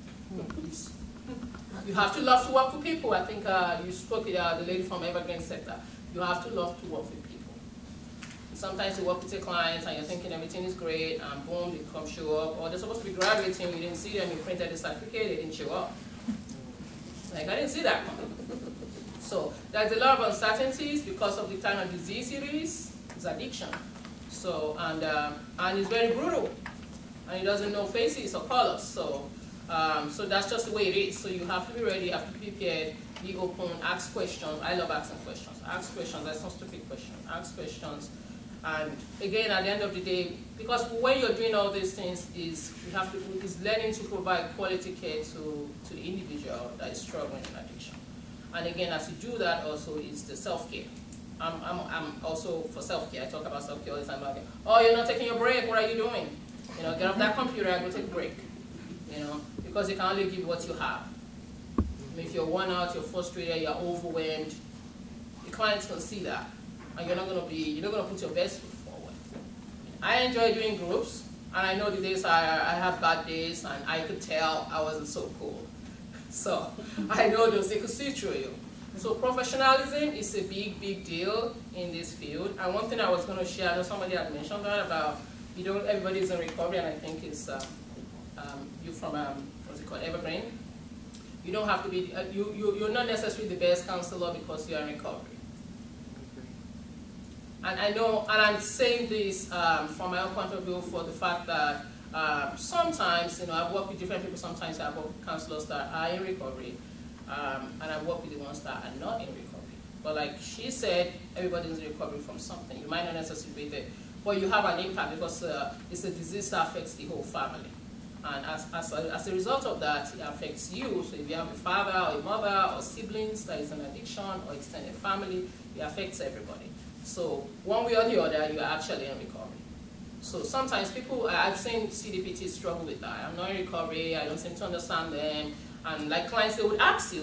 You have to love to work with people. I think uh, you spoke with uh, the lady from Evergreen sector. You have to love to work with people. Sometimes you work with your clients and you're thinking everything is great, and boom, they come show up. Or they're supposed to be graduating, you didn't see them, you printed the certificate, they didn't show up. Like, I didn't see that coming. So there's a lot of uncertainties because of the kind of disease it is. It's addiction. So, and, uh, and it's very brutal. And it doesn't know faces or colors. So, um, so that's just the way it is. So you have to be ready, you have to be prepared, be open, ask questions. I love asking questions. Ask questions, that's not stupid questions. Ask questions. And again, at the end of the day, because when you're doing all these things, is you have to is learning to provide quality care to, to the individual that is struggling in addiction. And again, as you do that, also is the self-care. I'm, I'm, I'm also for self-care. I talk about self-care all the time. Like, oh, you're not taking your break. What are you doing? You know, get off that computer and go take a break. You know, because you can only give what you have. I mean, if you're worn out, you're frustrated, you're overwhelmed, the clients can see that, and you're not going to be, you're not going to put your best foot forward. I enjoy doing groups, and I know the days I, I have bad days, and I could tell I wasn't so cool. So I know those, they could see through you. So professionalism is a big, big deal in this field. And one thing I was going to share, I know somebody had mentioned that about, you know, everybody's in recovery, and I think it's um, um, you from, um, what's it called, Evergreen. You don't have to be, uh, you, you, you're not necessarily the best counselor because you're in recovery. And I know, and I'm saying this um, from my own point of view for the fact that uh, sometimes, you know, I've worked with different people, sometimes I've worked with counselors that are in recovery, um, and I've worked with the ones that are not in recovery. But like she said, everybody's in recovery from something. You might not necessarily be there, but you have an impact because uh, it's a disease that affects the whole family. And as, as, a, as a result of that, it affects you. So if you have a father or a mother or siblings that is an addiction or extended family, it affects everybody. So one way or the other, you're actually in recovery. So sometimes people, I've seen C D P Ts struggle with that. I'm not in recovery, I don't seem to understand them. And like clients, they would ask you,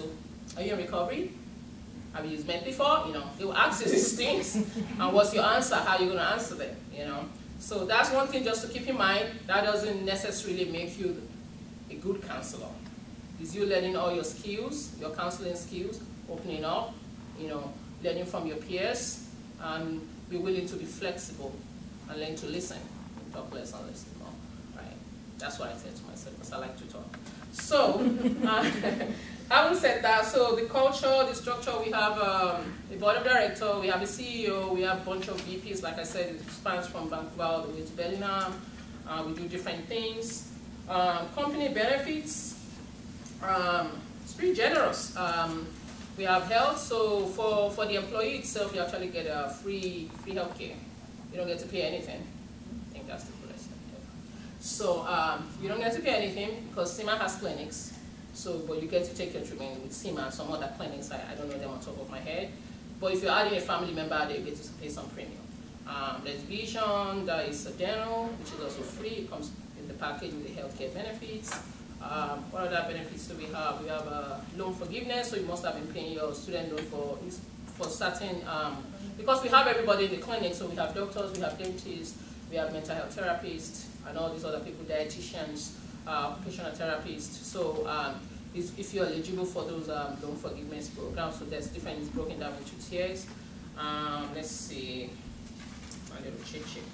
Are you in recovery? Have you used meth before? You know, they will ask you these things. And what's your answer? How are you going to answer them? You know? So that's one thing just to keep in mind. That doesn't necessarily make you a good counselor. Is you learning all your skills, your counseling skills, opening up, you know, learning from your peers, and be willing to be flexible and learn to listen. Talk less and listen more. Right? That's what I say to myself, because I like to talk. So, uh, having said that, so the culture, the structure, we have um, a board of directors, we have a C E O, we have a bunch of V Ps. Like I said, it spans from Vancouver all the way to Bellingham. Uh, we do different things. Um, company benefits, um, it's pretty generous. Um, we have health, so for, for the employee itself, you actually get a free, free health care. You don't get to pay anything. I think that's the coolest thing ever. So um, you don't get to pay anything because SEMA has clinics. So, but you get to take your treatment with SEMA and some other clinics. I, I don't know them on top of my head. But if you're adding a family member, they get to pay some premium. Um, there's vision, there is a dental, which is also free. It comes in the package with the healthcare benefits. Um, what other benefits do we have? We have a loan forgiveness, so you must have been paying your student loan for for certain, um, because we have everybody in the clinic, so we have doctors, we have dentists, we have mental health therapists, and all these other people, dietitians, uh, occupational therapists. So um, if you're eligible for those um, loan forgiveness programs, so there's different, it's broken down into tiers. Um, let's see, a little cheat sheet.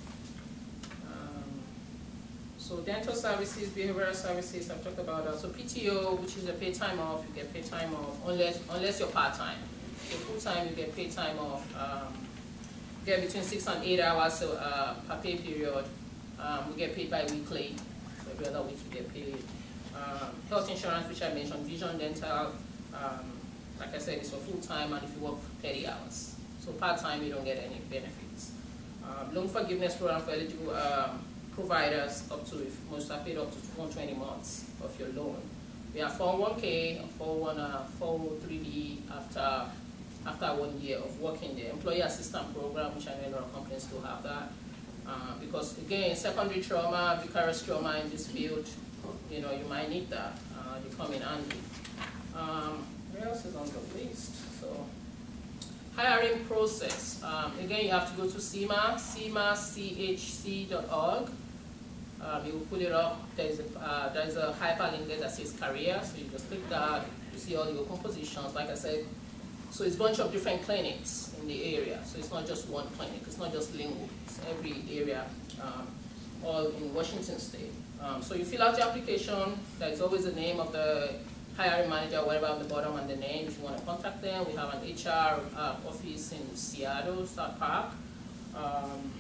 So dental services, behavioral services, I've talked about that. So P T O, which is a paid time off, you get paid time off, unless unless you're part-time. If you're full-time, you get paid time off. Um, you get between six and eight hours so, uh, per pay period. Um, we get paid bi-weekly, so every other week we get paid. Um, health insurance, which I mentioned, vision, dental, um, like I said, it's for full-time, and if you work thirty hours. So part-time, you don't get any benefits. Um, loan forgiveness program for eligible um, providers up to, if most are paid up to one hundred twenty months of your loan. We have four oh one K, four oh three B after after one year of working there. Employee assistance program, which I know a lot of companies still have that. Uh, because again, secondary trauma, vicarious trauma in this field, you know, you might need that. Uh, they come in handy. Um, what else is on the list? So, hiring process. Um, again, you have to go to SEMA, SEMA C H C dot org. Um, you will pull it up. There's a, uh, there's a hyperlink there that says career, so you just click that. You see all the open positions, like I said. So it's a bunch of different clinics in the area. So it's not just one clinic. It's not just Linwood. It's every area, um, all in Washington State. Um, so you fill out your application. There's always the name of the hiring manager, whatever on the bottom, and the name if you want to contact them. We have an H R uh, office in Seattle, South Park. Um,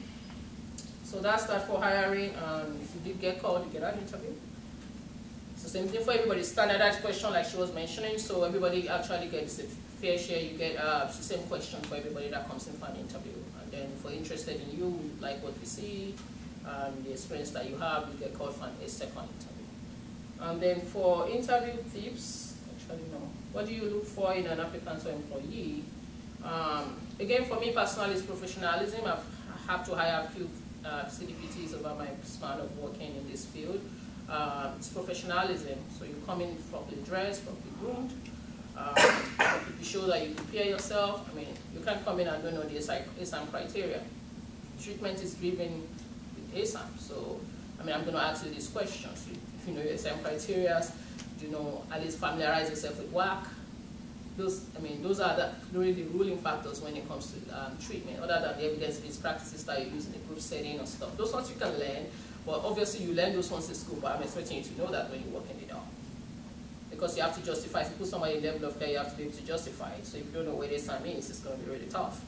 so that's that for hiring. Um, if you did get called, you get an interview. It's the same thing for everybody. Standardized question like she was mentioning, so everybody actually gets a fair share. You get uh, the same question for everybody that comes in for an interview. And then if we're interested in you, like what we see, um, the experience that you have, you get called for a second interview. And then for interview tips, actually no, what do you look for in an applicant or employee? Um, again, for me personally, it's professionalism. I've, I have to hire a few uh, C D P Ts over my span of working in this field. Uh, it's professionalism, so you come in properly dressed, properly groomed. Uh, you show that you prepare yourself. I mean, you can't come in and don't know the A S A M criteria. Treatment is driven with A S A M, so I mean, I'm going to ask you these questions. If you know your A S A M criteria, you know, at least familiarize yourself with W A C. Those, I mean, those are the, really the ruling factors when it comes to um, treatment, other than the evidence-based practices that you use in the group setting or stuff. Those ones you can learn, but obviously you learn those ones in school, but I'm expecting you to know that when you work in the door. Because you have to justify, if you put somebody in level of care, you have to be able to justify it. So if you don't know what A S A M means, it's going to be really tough.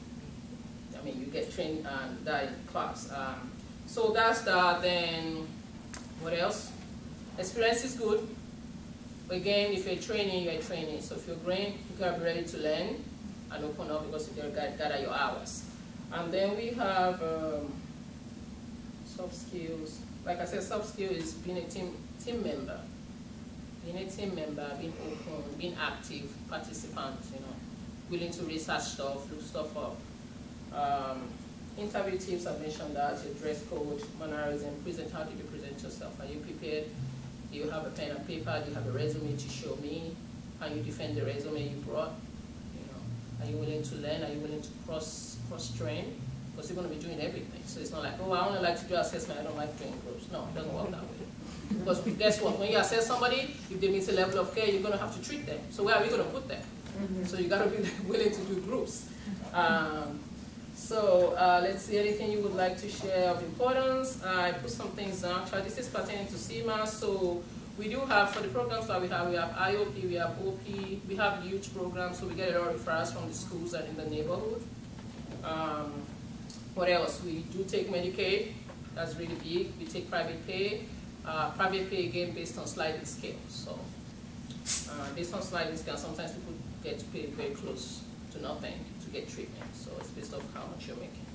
I mean, you get trained um, that in class. Um, so that's that. Then, what else? Experience is good. Again, if you're training, you're training. So if you're green, you gotta be ready to learn and open up because you gotta gather your hours. And then we have um, soft skills. Like I said, soft skill is being a team team member. Being a team member, being open, being active, participant, you know, willing to research stuff, look stuff up. Um, interview tips, I mentioned that, your dress code, mannerism, present, how did you present yourself? Are you prepared? Do you have a pen and paper? Do you have a resume to show me? Can you defend the resume you brought? You know, are you willing to learn? Are you willing to cross cross train? Because you're going to be doing everything. So it's not like, oh, I only like to do assessment. I don't like doing groups. No, it doesn't work that way. Because guess what? When you assess somebody, if they meet a level of care, you're going to have to treat them. So where are we going to put them? Mm-hmm. So you got to be willing to do groups. Um, so uh, let's see, anything you would like to share of importance? Uh, I put some things down. Actually, this is pertaining to C M A. So we do have, for the programs that we have, we have I O P, we have O P, we have youth programs, so we get a lot of referrals from the schools and in the neighborhood. Um, what else? We do take Medicaid. That's really big. We take private pay. Uh, private pay, again, based on sliding scale. So uh, based on sliding scale, sometimes people get paid very close to nothing to get treatment. So it's based off how much you're making.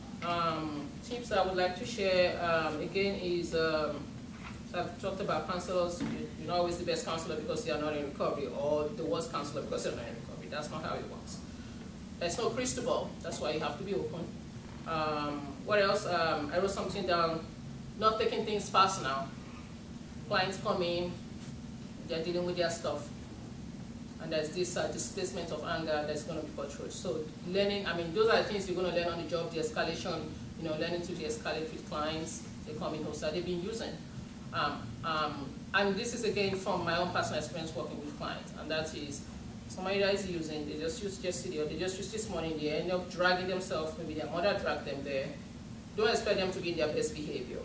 Um, tips I would like to share, um, again, is, um, so I've talked about counselors. You're not always the best counselor because you're not in recovery, or the worst counselor because you're not in recovery. That's not how it works. There's no crystal ball. That's why you have to be open. Um, what else? Um, I wrote something down, not taking things personal. Clients come in, they're dealing with their stuff, and there's this uh, displacement of anger that's going to be portrayed. So learning, I mean, those are the things you're going to learn on the job, de-escalation, you know, learning to de-escalate with clients. They come in hostile, they've been using. Um, um, and this is, again, from my own personal experience working with clients, and that is, somebody that is using, they just use yesterday, or they just use this morning, they end up dragging themselves, maybe their mother dragged them there. Don't expect them to be in their best behavior.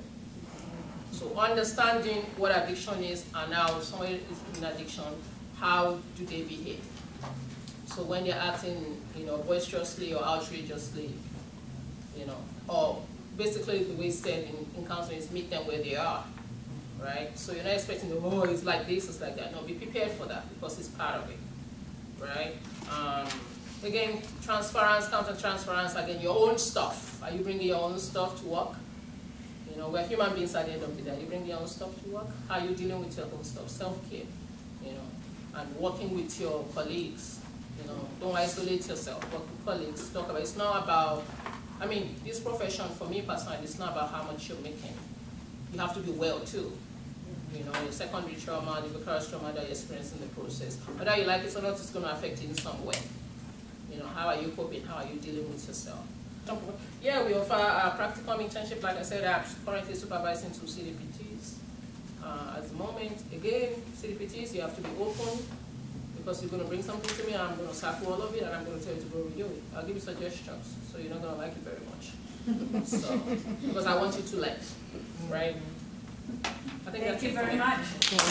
So understanding what addiction is and how somebody is in addiction, how do they behave? So when they're acting, you know, boisterously or outrageously, you know, or basically the way it's said in, in counseling is meet them where they are, right? So you're not expecting them, oh, it's like this, it's like that. No, be prepared for that because it's part of it, right? Um, again, transference, counter-transference, again, your own stuff. Are you bringing your own stuff to work? You know, we're human beings at the end of the day. You bring your own stuff to work. How are you dealing with your own stuff? Self-care, you know, and working with your colleagues. You know, don't isolate yourself. Work with colleagues. Talk about. It's not about. I mean, this profession for me personally, it's not about how much you're making. You have to do well too. You know, your secondary trauma, the vicarious trauma that you experience in the process. Whether you like it or not, it's going to affect you in some way. You know, how are you coping? How are you dealing with yourself? Yeah, we offer a practical internship. Like I said, I'm currently supervising two C D P Ts. Uh, at the moment, again, C D P Ts, you have to be open because you're going to bring something to me, and I'm going to sample all of it, and I'm going to tell you to go review it. I'll give you suggestions, so you're not going to like it very much. So, because I want you to learn, right? I think Thank that's you it very for much.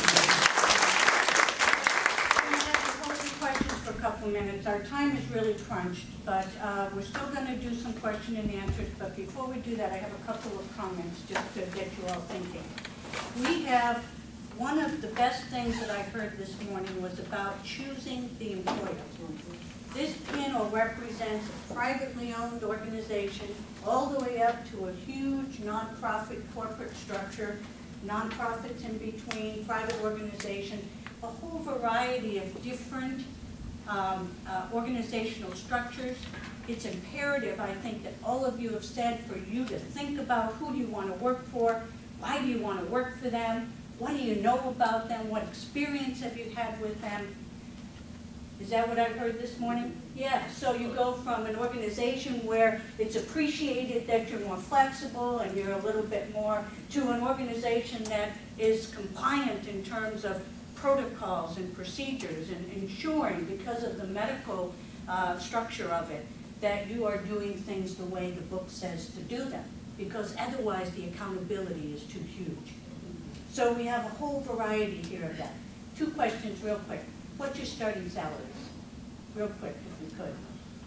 Questions for a couple of minutes. Our time is really crunched, but uh, we're still going to do some question and answers. But before we do that, I have a couple of comments just to get you all thinking. We have one of the best things that I heard this morning was about choosing the employer. This panel represents a privately owned organization all the way up to a huge nonprofit corporate structure, nonprofits in between, private organization, a whole variety of different um, uh, organizational structures. It's imperative, I think, that all of you have said for you to think about who do you want to work for, why do you want to work for them, what do you know about them, what experience have you had with them. Is that what I heard this morning? Yeah, so you go from an organization where it's appreciated that you're more flexible and you're a little bit more, to an organization that is compliant in terms of protocols and procedures and ensuring, because of the medical uh, structure of it, that you are doing things the way the book says to do them, because otherwise the accountability is too huge. So we have a whole variety here of that. Two questions real quick. What's your starting salaries? Real quick, if you could.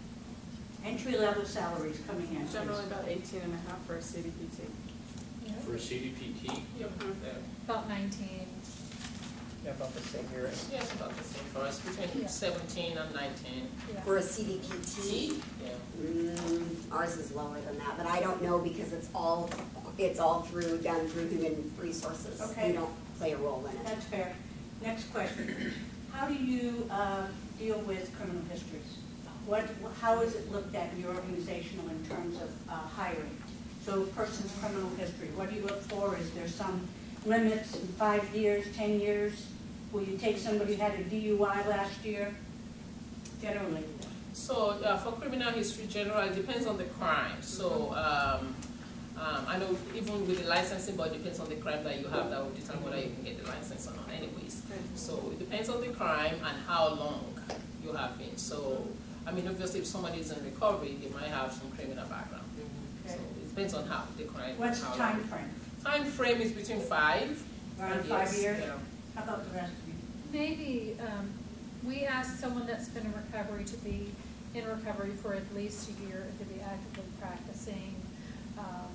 Entry-level salaries coming in. Generally about eighteen and a half for a C D P T. Yeah. For a C D P T, Yep. About nineteen. yeah, about the same here. Yeah, it's about the same for us, between Yeah. seventeen and nineteen. Yeah. For a C D P T, Yeah. mm, ours is lower than that, but I don't know because it's all, it's all through, done through human resources. Okay. We don't play a role in it. That's fair. Next question. How do you uh, deal with criminal histories? What, how is it looked at in your organizational in terms of uh, hiring? So a person's criminal history, what do you look for? Is there some limits in five years, ten years? Will you take somebody who had a D U I last year? Generally. So uh, for criminal history general, it depends on the crime. So um, um, I know even with the licensing, but it depends on the crime that you have that will determine whether you can get the license or not anyways. So it depends on the crime and how long you have been. So I mean, obviously if somebody is in recovery, they might have some criminal background. Okay. So it depends on how the crime. What's the how time long. frame? Time frame is between five. Around and five yes, years? yeah. How about the rest of you? Maybe, um, we ask someone that's been in recovery to be in recovery for at least a year and to be actively practicing. Um,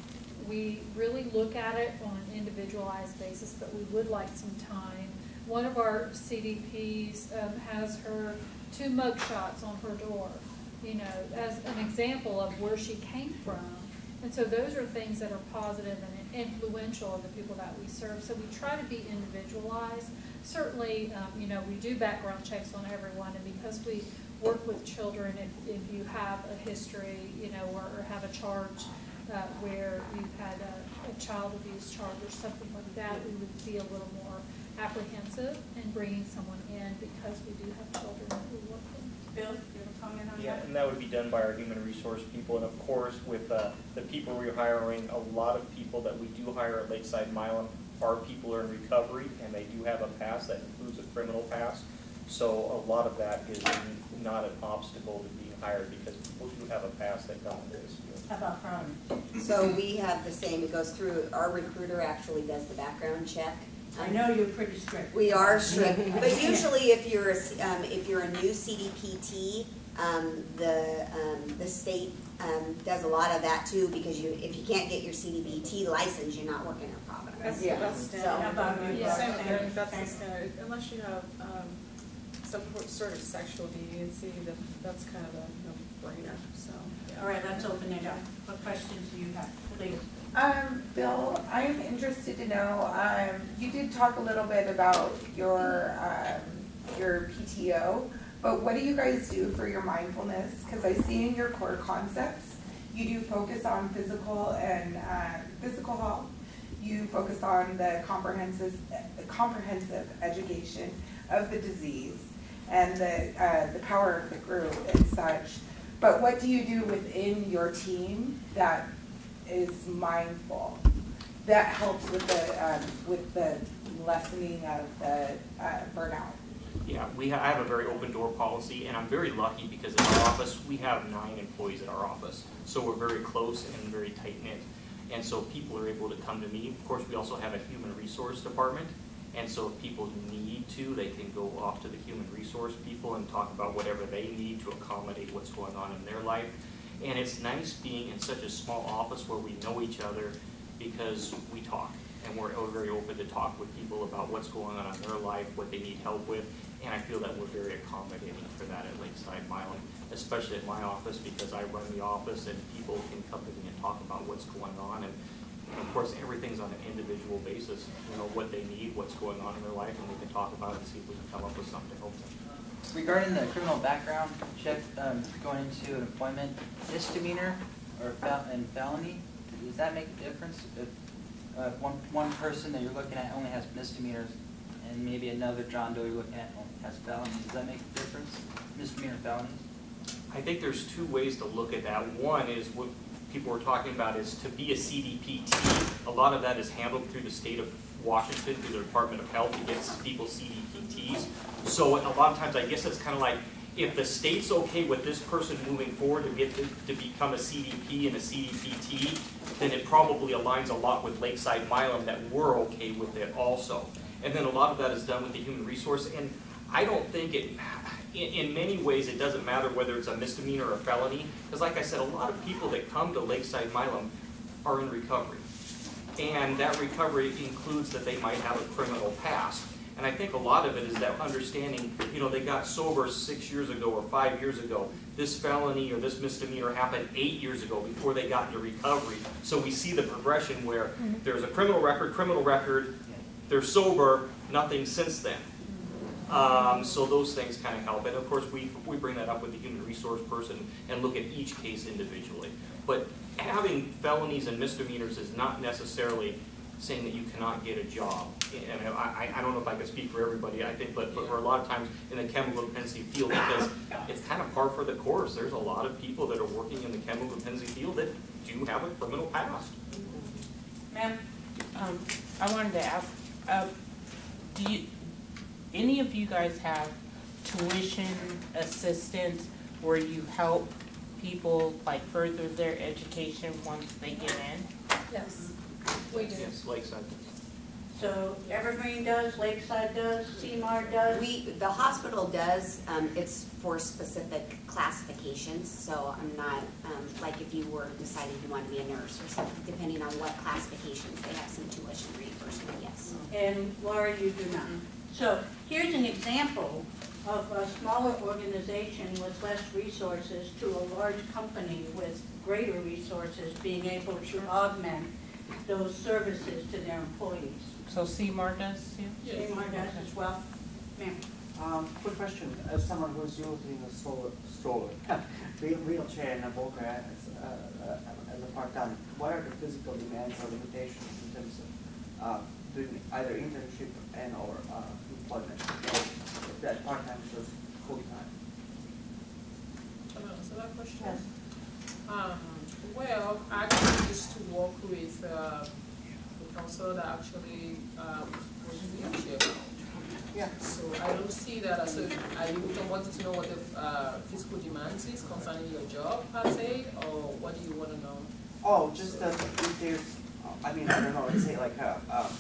we really look at it on an individualized basis, but we would like some time. One of our C D Ps um, has her two mug shots on her door, you know, as an example of where she came from. And so those are things that are positive and influential of the people that we serve. So we try to be individualized. Certainly, um, you know, we do background checks on everyone, and because we work with children, if, if you have a history, you know, or, or have a charge uh, where you've had a, a child abuse charge or something like that, we would be a little more apprehensive in bringing someone in because we do have children that we work with. Bill, do you have a comment on Yeah, that? and that would be done by our human resource people, and of course, with uh, the people we're hiring, a lot of people that we do hire at Lakeside Milam are people who are in recovery, and they do have a past that includes a criminal past. So a lot of that is not an obstacle to being hired because people do have a past that come into this field. How about Carmen? So we have the same, it goes through, our recruiter actually does the background check. I know you're pretty strict. We are strict, but usually if you're, a- um, if you're a new C D P T, um, the, um, the state, um, does a lot of that too, because you, if you can't get your C D P T license, you're not working at Providence. That's, Yeah. that's So- standard. How about you? Yeah. Same Same. thing, that's the Same. standard, unless you have, um, some sort of sexual deviancy, that, that's kind of a no-brainer, so. yeah. All right, let's open it up. What questions do you have, please? Um, Bill, I'm interested to know, um, you did talk a little bit about your, um, your P T O, but what do you guys do for your mindfulness? Because I see in your core concepts, you do focus on physical and, uh, physical health. You focus on the comprehensive, comprehensive education of the disease and the, uh, the power of the group and such. But what do you do within your team that is mindful, that helps with the, um, with the lessening of the uh, burnout? Yeah, we ha I have a very open door policy, and I'm very lucky because in our office, we have nine employees at our office. So we're very close and very tight knit. And so people are able to come to me. Of course, we also have a human resource department. And so if people need to, they can go off to the human resource people and talk about whatever they need to accommodate what's going on in their life. And it's nice being in such a small office where we know each other because we talk. And we're very open to talk with people about what's going on in their life, what they need help with. And I feel that we're very accommodating for that at Lakeside Milam, especially at my office because I run the office and people can come to me and talk about what's going on. And of course, everything's on an individual basis, you know, what they need, what's going on in their life, and we can talk about it and see if we can come up with something to help them. Regarding the criminal background check, um, going into an employment misdemeanor or fel and felony, does that make a difference? If uh, one, one person that you're looking at only has misdemeanors and maybe another John Doe you're looking at only has felonies, does that make a difference? Misdemeanor felonies? I think there's two ways to look at that. One is what people were talking about is to be a C D P T. A lot of that is handled through the state of Washington, through the Department of Health, to get people C D P Ts. So a lot of times I guess it's kind of like, if the state's okay with this person moving forward to get to, to become a C D P and a C D P T, then it probably aligns a lot with Lakeside Milam that we're okay with it also. And then a lot of that is done with the human resource, and I don't think it, in, in many ways it doesn't matter whether it's a misdemeanor or a felony, because like I said, a lot of people that come to Lakeside Milam are in recovery. And that recovery includes that they might have a criminal past. And I think a lot of it is that understanding, you know, they got sober six years ago or five years ago. This felony or this misdemeanor happened eight years ago before they got into recovery. So we see the progression where mm-hmm. there's a criminal record, criminal record, they're sober, nothing since then. Um, so those things kind of help. And of course, we, we bring that up with the human resource person and look at each case individually. But having felonies and misdemeanors is not necessarily saying that you cannot get a job. And I, I don't know if I can speak for everybody, I think, but, but for a lot of times in the chemical dependency field, because it's kind of par for the course. There's a lot of people that are working in the chemical dependency field that do have a criminal past. Ma'am? Um, I wanted to ask, uh, do you, any of you guys have tuition assistance where you help people like further their education once they get in? Yes, we do. Yes, Lakeside. So Evergreen does, Lakeside does, C M R does? We, the hospital does, um, it's for specific classifications, so I'm not, um, like if you were deciding you want to be a nurse or something, depending on what classifications, they have some tuition reimbursement, yes. And Laura, you do not. So here's an example of a smaller organization with less resources to a large company with greater resources being able to augment those services to their employees. So C M A R does too? C M R does as well. Ma'am? Um, quick question, as someone who's using a stroller, stroller, wheel- wheelchair and a walker as, uh, uh, as a part-time, what are the physical demands or limitations in terms of, uh, doing either internship and or, uh, employment? If that part-time is full-time? Can I answer that question? Yes. Um, well, I actually used to work with, uh, the counselor that actually, um, was wheelchair bound. Yeah. So I don't see that as a, I wanted to know what the, uh, physical demands is concerning your job per se, or what do you wanna know? Oh, just that if there's, I mean, I don't know, let's say like, uh, um,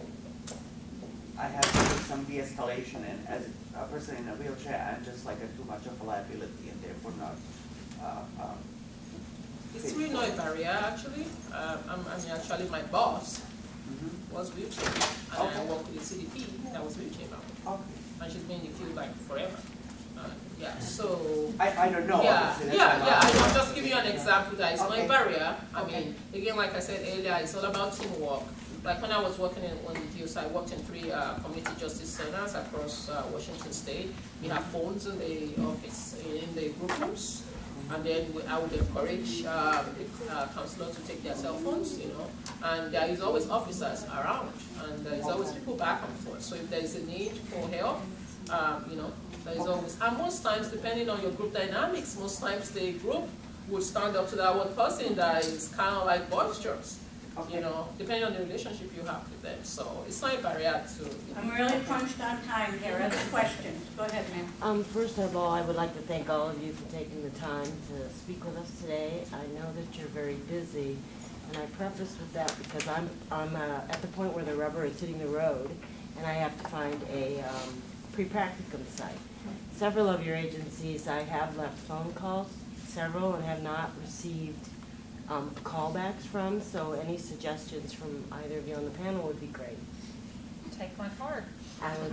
I have to do some de-escalation, and as a person in a wheelchair, I'm just like a too much of a liability and therefore not, uh, um. It's really not a barrier, actually. Uh, I'm, I mean, actually, my boss Mhm. was wheelchair, and I Okay. worked with the C D P that was wheelchair bound, Okay. and she's been in the field like forever. Uh, yeah, so. I, I don't know. Yeah, obviously, that's yeah, why yeah, I'm I'm asking. just giving you an example that it's not Okay. a barrier. I Okay. mean, again, like I said earlier, it's all about teamwork. Like when I was working in, on the D O S, I worked in three uh, community justice centers across uh, Washington State. We have phones in the office, in the group rooms. And then we, I would encourage uh, the uh, counselors to take their cell phones, you know, and there is always officers around, and there is always people back and forth. So if there is a need for help, um, you know, there is always, and most times, depending on your group dynamics, most times the group would stand up to that one person that is kind of like boisterous, you know, depending on the relationship you have with them. So it's not a barrier to. I'm really crunched on time here. Other questions? Go ahead, ma'am. Um, first of all, I would like to thank all of you for taking the time to speak with us today. I know that you're very busy, and I preface with that because I'm, I'm uh, at the point where the rubber is hitting the road, and I have to find a um, pre-practicum site. Several of your agencies, I have left phone calls, several, and have not received um, callbacks from, so any suggestions from either of you on the panel would be great. Take my card. I would.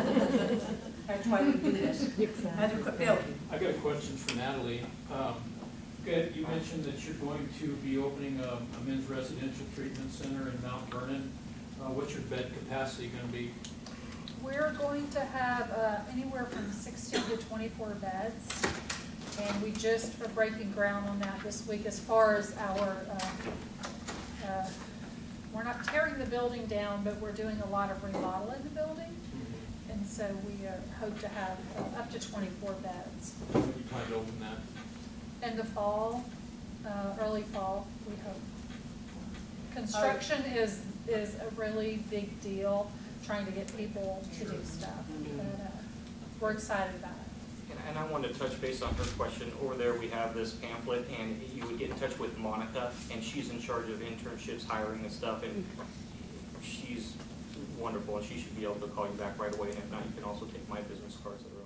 That's why we do this. Other que- Bill? I got a question for Natalie. Um, good, you mentioned that you're going to be opening a, a men's residential treatment center in Mount Vernon. Uh, what's your bed capacity going to be? We're going to have uh, anywhere from sixteen to twenty-four beds, and we just are breaking ground on that this week as far as our, uh, uh, we're not tearing the building down, but we're doing a lot of remodeling the building, and so we uh, hope to have uh, up to twenty-four beds. When you plan to open that? In the fall, uh, early fall, we hope. Construction is, is a really big deal, trying to get people to do stuff, but uh, we're excited about it. And- And I wanted to touch base on her question. Over there, we have this pamphlet, and you would get in touch with Monica, and she's in charge of internships, hiring and stuff, and she's wonderful, and she should be able to call you back right away. And if not, you can also take my business cards that are